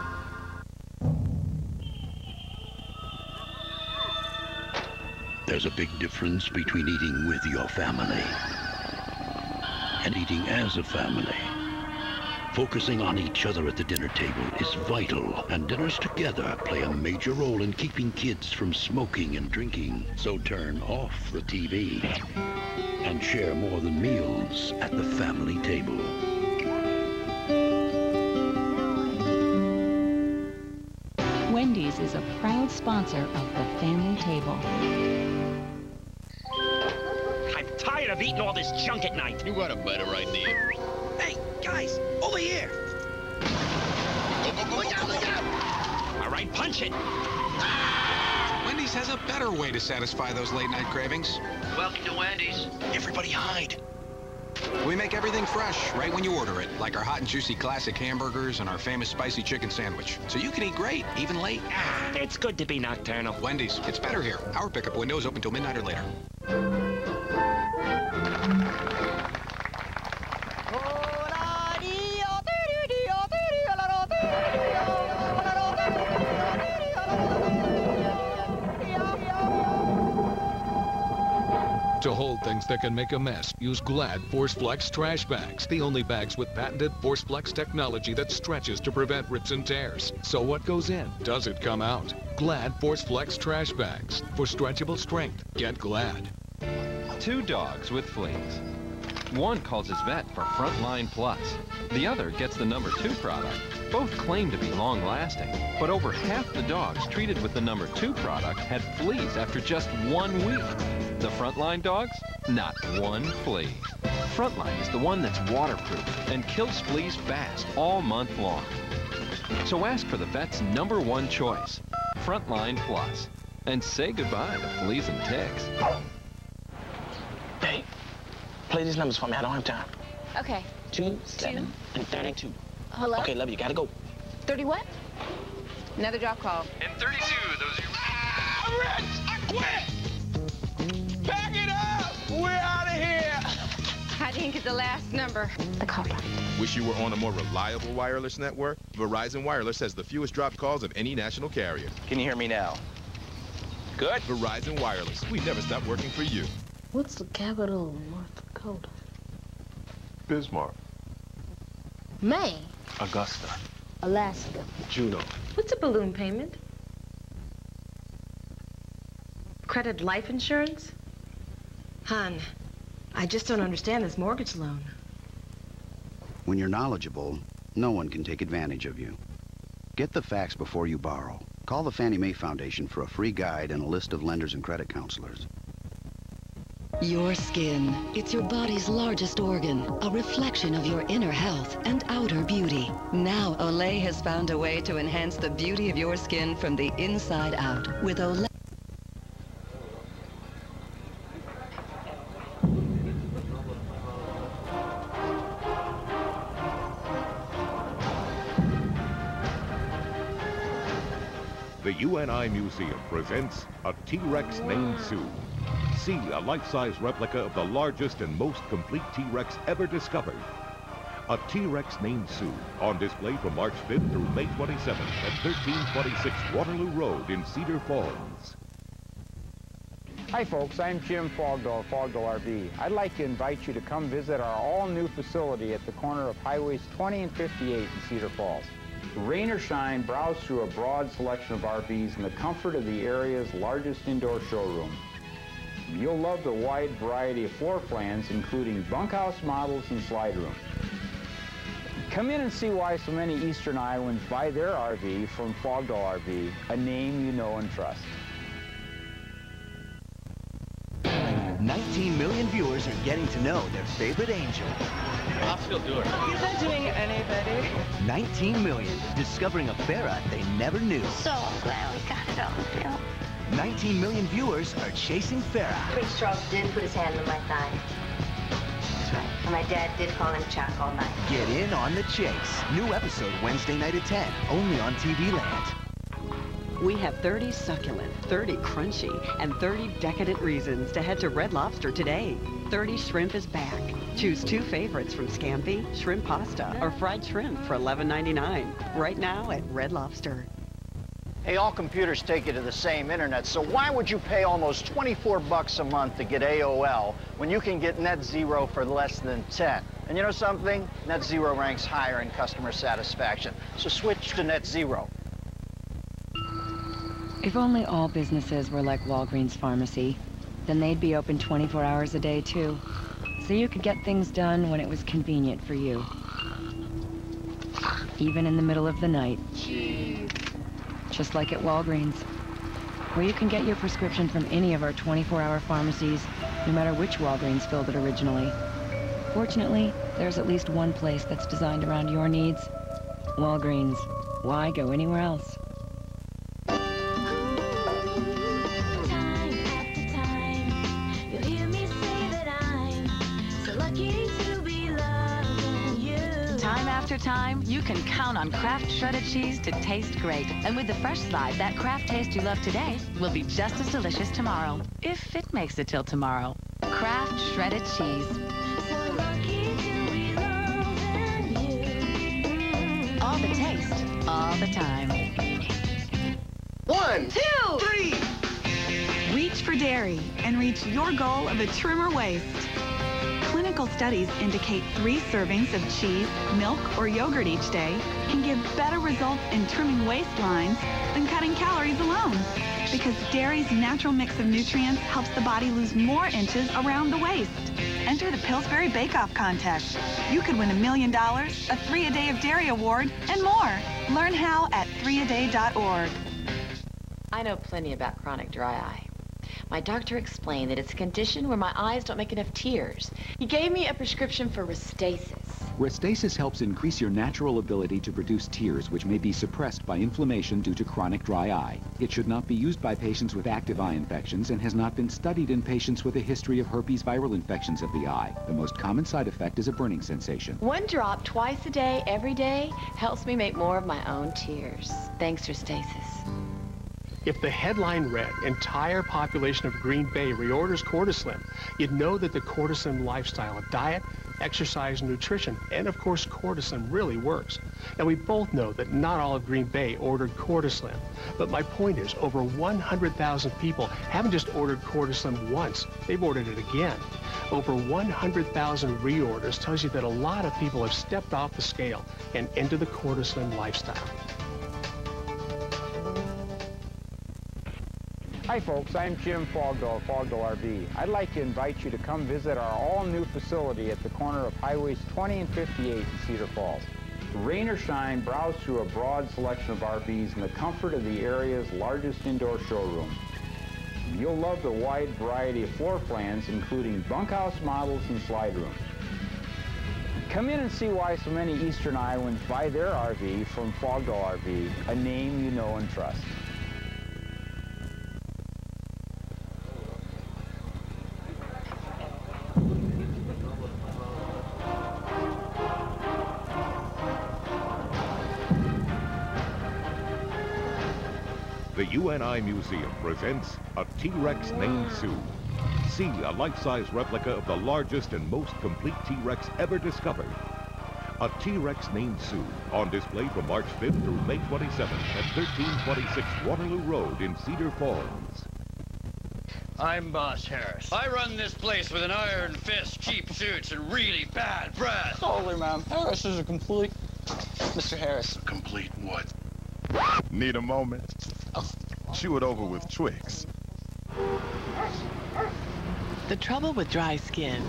S20: There's a big difference between eating with your family and eating as a family. Focusing on each other at the dinner table is vital, and dinners together play a major role in keeping kids from smoking and drinking. So turn off the T V and share more than meals at the family table.
S11: Wendy's is a proud sponsor of the family table.
S9: I'm tired of eating all this junk at night.
S17: You got a better idea.
S9: Hey, guys, over here. Go, go, go, look out, look out. All right, punch it.
S17: Wendy's has a better way to satisfy those late-night cravings.
S9: Welcome to Wendy's. Everybody hide.
S17: We make everything fresh right when you order it, like our hot and juicy classic hamburgers and our famous spicy chicken sandwich. So you can eat great, even late.
S9: Ah, it's good to be nocturnal.
S17: Wendy's, it's better here. Our pickup window is open till midnight or later.
S18: To hold things that can make a mess, use Glad ForceFlex trash bags. The only bags with patented ForceFlex technology that stretches to prevent rips and tears. So what goes in, does it come out? Glad ForceFlex trash bags. For stretchable strength, get Glad.
S19: Two dogs with fleas. One calls his vet for Frontline Plus. The other gets the number two product. Both claim to be long-lasting, but over half the dogs treated with the number two product had fleas after just one week. The Frontline dogs? Not one flea. Frontline is the one that's waterproof and kills fleas fast all month long. So ask for the vet's number one choice, Frontline Plus, and say goodbye to fleas and ticks.
S9: Hey, play these numbers for me. I don't have time.
S35: Okay.
S9: Two, seven, Two. and thirty-two.
S35: Hello?
S9: Okay, love you. Gotta go.
S35: thirty what? Another drop call.
S25: And thirty-two, those are your... Ah, Rich, I quit! Pack it up! We're out of here!
S35: I didn't get the last number. The call dropped.
S21: Wish you were on a more reliable wireless network? Verizon Wireless has the fewest dropped calls of any national carrier.
S9: Can you hear me now? Good?
S21: Verizon Wireless. We never stop working for you.
S27: What's the capital of North Dakota?
S21: Bismarck.
S27: Maine.
S21: Augusta.
S27: Alaska.
S21: Juneau.
S35: What's a balloon payment? Credit life insurance?
S28: Hon, I just don't understand this mortgage loan.
S29: When you're knowledgeable, no one can take advantage of you. Get the facts before you borrow. Call the Fannie Mae Foundation for a free guide and a list of lenders and credit counselors.
S30: Your skin. It's your body's largest organ, a reflection of your inner health and outer beauty. Now, Olay has found a way to enhance the beauty of your skin from the inside out with Olay.
S12: The U N I Museum presents a T-Rex named Sue. See a life-size replica of the largest and most complete T-Rex ever discovered. A T-Rex named Sue, on display from March fifth through May twenty-seventh at thirteen twenty-six Waterloo Road in Cedar Falls.
S1: Hi folks, I'm Jim Fogdall, Fogdall R V. I'd like to invite you to come visit our all-new facility at the corner of Highways twenty and fifty-eight in Cedar Falls. Rain or shine, browse through a broad selection of R Vs in the comfort of the area's largest indoor showroom. You'll love the wide variety of floor plans, including bunkhouse models and slide room. Come in and see why so many Eastern Iowans buy their R V from Fogdall R V, a name you know and trust.
S2: nineteen million viewers are getting to know their favorite angel.
S16: I'll still do it.
S2: Is that doing any better? nineteen million, discovering a Farrah they never knew.
S4: So glad we got it on film.
S2: nineteen million viewers are chasing Farrah.
S3: Prince Charles did put his hand on my thigh. That's right. And my dad did call him Chuck all night.
S2: Get in on the chase. New episode Wednesday night at ten, only on T V Land.
S35: We have thirty succulent, thirty crunchy, and thirty decadent reasons to head to Red Lobster today. thirty shrimp is back. Choose two favorites from scampi, shrimp pasta, or fried shrimp for eleven ninety-nine. Right now at Red Lobster.
S5: Hey, all computers take you to the same internet, so why would you pay almost twenty-four bucks a month to get A O L when you can get NetZero for less than ten? And you know something? NetZero ranks higher in customer satisfaction, so switch to NetZero.
S7: If only all businesses were like Walgreens Pharmacy, then they'd be open twenty-four hours a day too, so you could get things done when it was convenient for you. Even in the middle of the night. Just like at Walgreens, where you can get your prescription from any of our twenty-four hour pharmacies, no matter which Walgreens filled it originally. Fortunately, there's at least one place that's designed around your needs. Walgreens. Why go anywhere else?
S10: After time, you can count on Kraft shredded cheese to taste great. And with the fresh slide, that Kraft taste you love today will be just as delicious tomorrow, if it makes it till tomorrow. Kraft shredded cheese. So lucky to be loving you. All the taste, all the time.
S35: One, two, three.
S13: Reach for dairy and reach your goal of a trimmer waist. Clinical studies indicate three servings of cheese, milk, or yogurt each day can give better results in trimming waistlines than cutting calories alone. Because dairy's natural mix of nutrients helps the body lose more inches around the waist. Enter the Pillsbury Bake-Off contest. You could win a million dollars, a three a day of dairy award, and more. Learn how at three a day dot org.
S35: I know plenty about chronic dry eye. My doctor explained that it's a condition where my eyes don't make enough tears. He gave me a prescription for Restasis.
S23: Restasis helps increase your natural ability to produce tears, which may be suppressed by inflammation due to chronic dry eye. It should not be used by patients with active eye infections and has not been studied in patients with a history of herpes viral infections of the eye. The most common side effect is a burning sensation.
S35: One drop twice a day, every day, helps me make more of my own tears. Thanks, Restasis.
S15: If the headline read, entire population of Green Bay reorders Cortislim, you'd know that the Cortislim lifestyle of diet, exercise, nutrition, and of course Cortislim really works. And we both know that not all of Green Bay ordered Cortislim. But my point is, over one hundred thousand people haven't just ordered Cortislim once, they've ordered it again. Over one hundred thousand reorders tells you that a lot of people have stepped off the scale and into the Cortislim lifestyle.
S1: Hi folks, I'm Jim Fogdall, Fogdall R V. I'd like to invite you to come visit our all-new facility at the corner of Highways twenty and fifty-eight in Cedar Falls. Rain or shine, browse through a broad selection of R Vs in the comfort of the area's largest indoor showroom. You'll love the wide variety of floor plans, including bunkhouse models and slide room. Come in and see why so many Eastern Iowans buy their R V from Fogdall R V, a name you know and trust.
S12: The U N I Museum presents a T-Rex named Sue. See a life-size replica of the largest and most complete T-Rex ever discovered. A T-Rex named Sue, on display from March fifth through May twenty-seventh at thirteen twenty-six Waterloo Road in Cedar Falls.
S6: I'm Boss Harris. I run this place with an iron fist, cheap suits, and really bad breath.
S8: Hold her, ma'am. Harris is a complete... Mister Harris.
S11: Complete what? Need a moment? Oh. Chew it over with Twix.
S14: The trouble with dry skin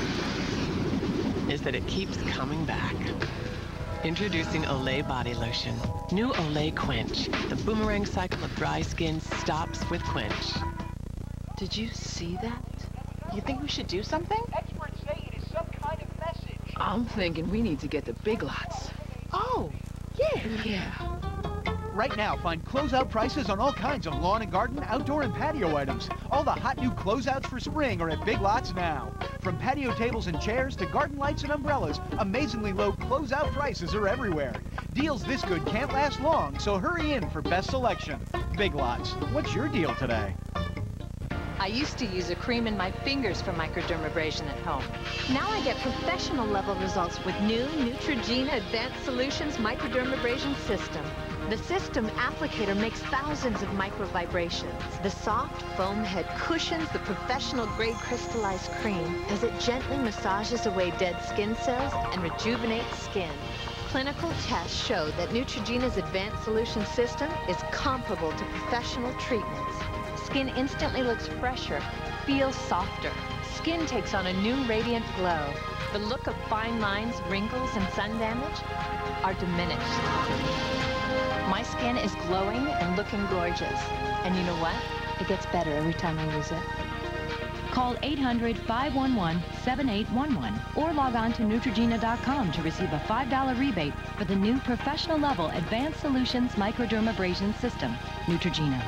S14: is that it keeps coming back. Introducing Olay Body Lotion. New Olay Quench. The boomerang cycle of dry skin stops with Quench.
S27: Did you see that? You think we should do something?
S17: Experts say it is some kind of message.
S27: I'm thinking we need to get the Big Lots. Oh, yeah. Yeah.
S18: Right now, find closeout prices on all kinds of lawn and garden, outdoor and patio items. All the hot new closeouts for spring are at Big Lots now. From patio tables and chairs to garden lights and umbrellas, amazingly low closeout prices are everywhere. Deals this good can't last long, so hurry in for best selection. Big Lots, what's your deal today?
S19: I used to use a cream in my fingers for microdermabrasion at home. Now I get professional level results with new Neutrogena Advanced Solutions Microdermabrasion System. The system applicator makes thousands of microvibrations. The soft foam head cushions the professional grade crystallized cream as it gently massages away dead skin cells and rejuvenates skin. Clinical tests show that Neutrogena's Advanced Solution System is comparable to professional treatments. Skin instantly looks fresher, feels softer. Skin takes on a new radiant glow. The look of fine lines, wrinkles, and sun damage are diminished. My skin is glowing and looking gorgeous. And you know what? It gets better every time I use it.
S7: Call eight hundred, five one one, seven eight one one or log on to Neutrogena dot com to receive a five dollar rebate for the new professional level Advanced Solutions Microdermabrasion System, Neutrogena.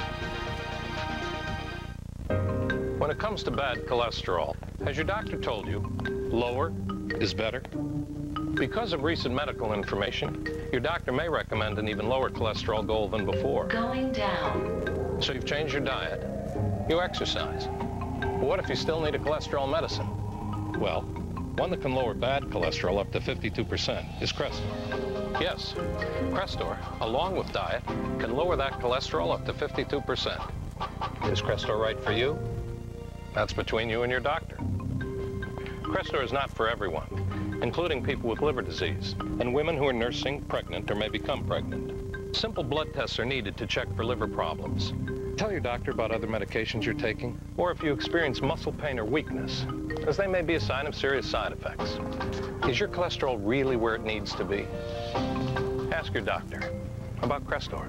S19: When it comes to bad cholesterol, has your doctor told you lower is better? Because of recent medical information, your doctor may recommend an even lower cholesterol goal than before.
S30: Going down.
S19: So you've changed your diet, you exercise. But what if you still need a cholesterol medicine? Well, one that can lower bad cholesterol up to fifty-two percent is Crestor. Yes, Crestor, along with diet, can lower that cholesterol up to fifty-two percent. Is Crestor right for you? That's between you and your doctor. Crestor is not for everyone, including people with liver disease and women who are nursing, pregnant, or may become pregnant. Simple blood tests are needed to check for liver problems. Tell your doctor about other medications you're taking, or if you experience muscle pain or weakness, as they may be a sign of serious side effects. Is your cholesterol really where it needs to be? Ask your doctor about Crestor.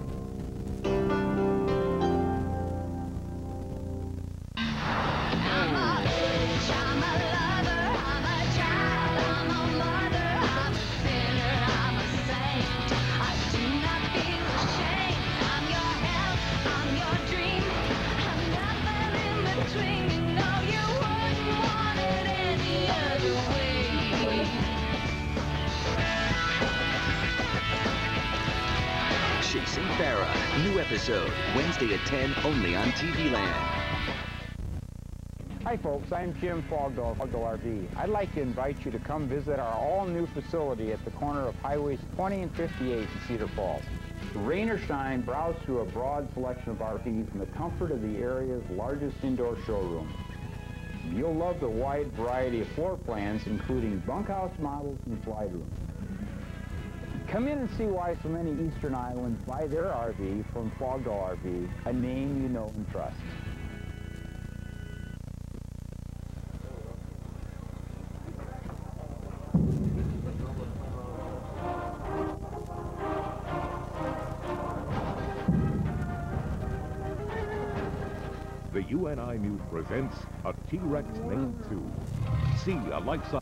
S2: Chasing Farah. New episode, Wednesday at ten, only on T V Land.
S1: Hi folks, I'm Jim Fogdall, Fogdall R V. I'd like to invite you to come visit our all-new facility at the corner of Highways twenty and fifty-eight in Cedar Falls. Rain or shine, browse through a broad selection of R Vs in the comfort of the area's largest indoor showroom. You'll love the wide variety of floor plans, including bunkhouse models and slide rooms. Come in and see why so many Eastern Islands buy their R V from Fogdall R V, a name you know and trust.
S12: The U N I News presents a T-Rex named Sue. See a life-size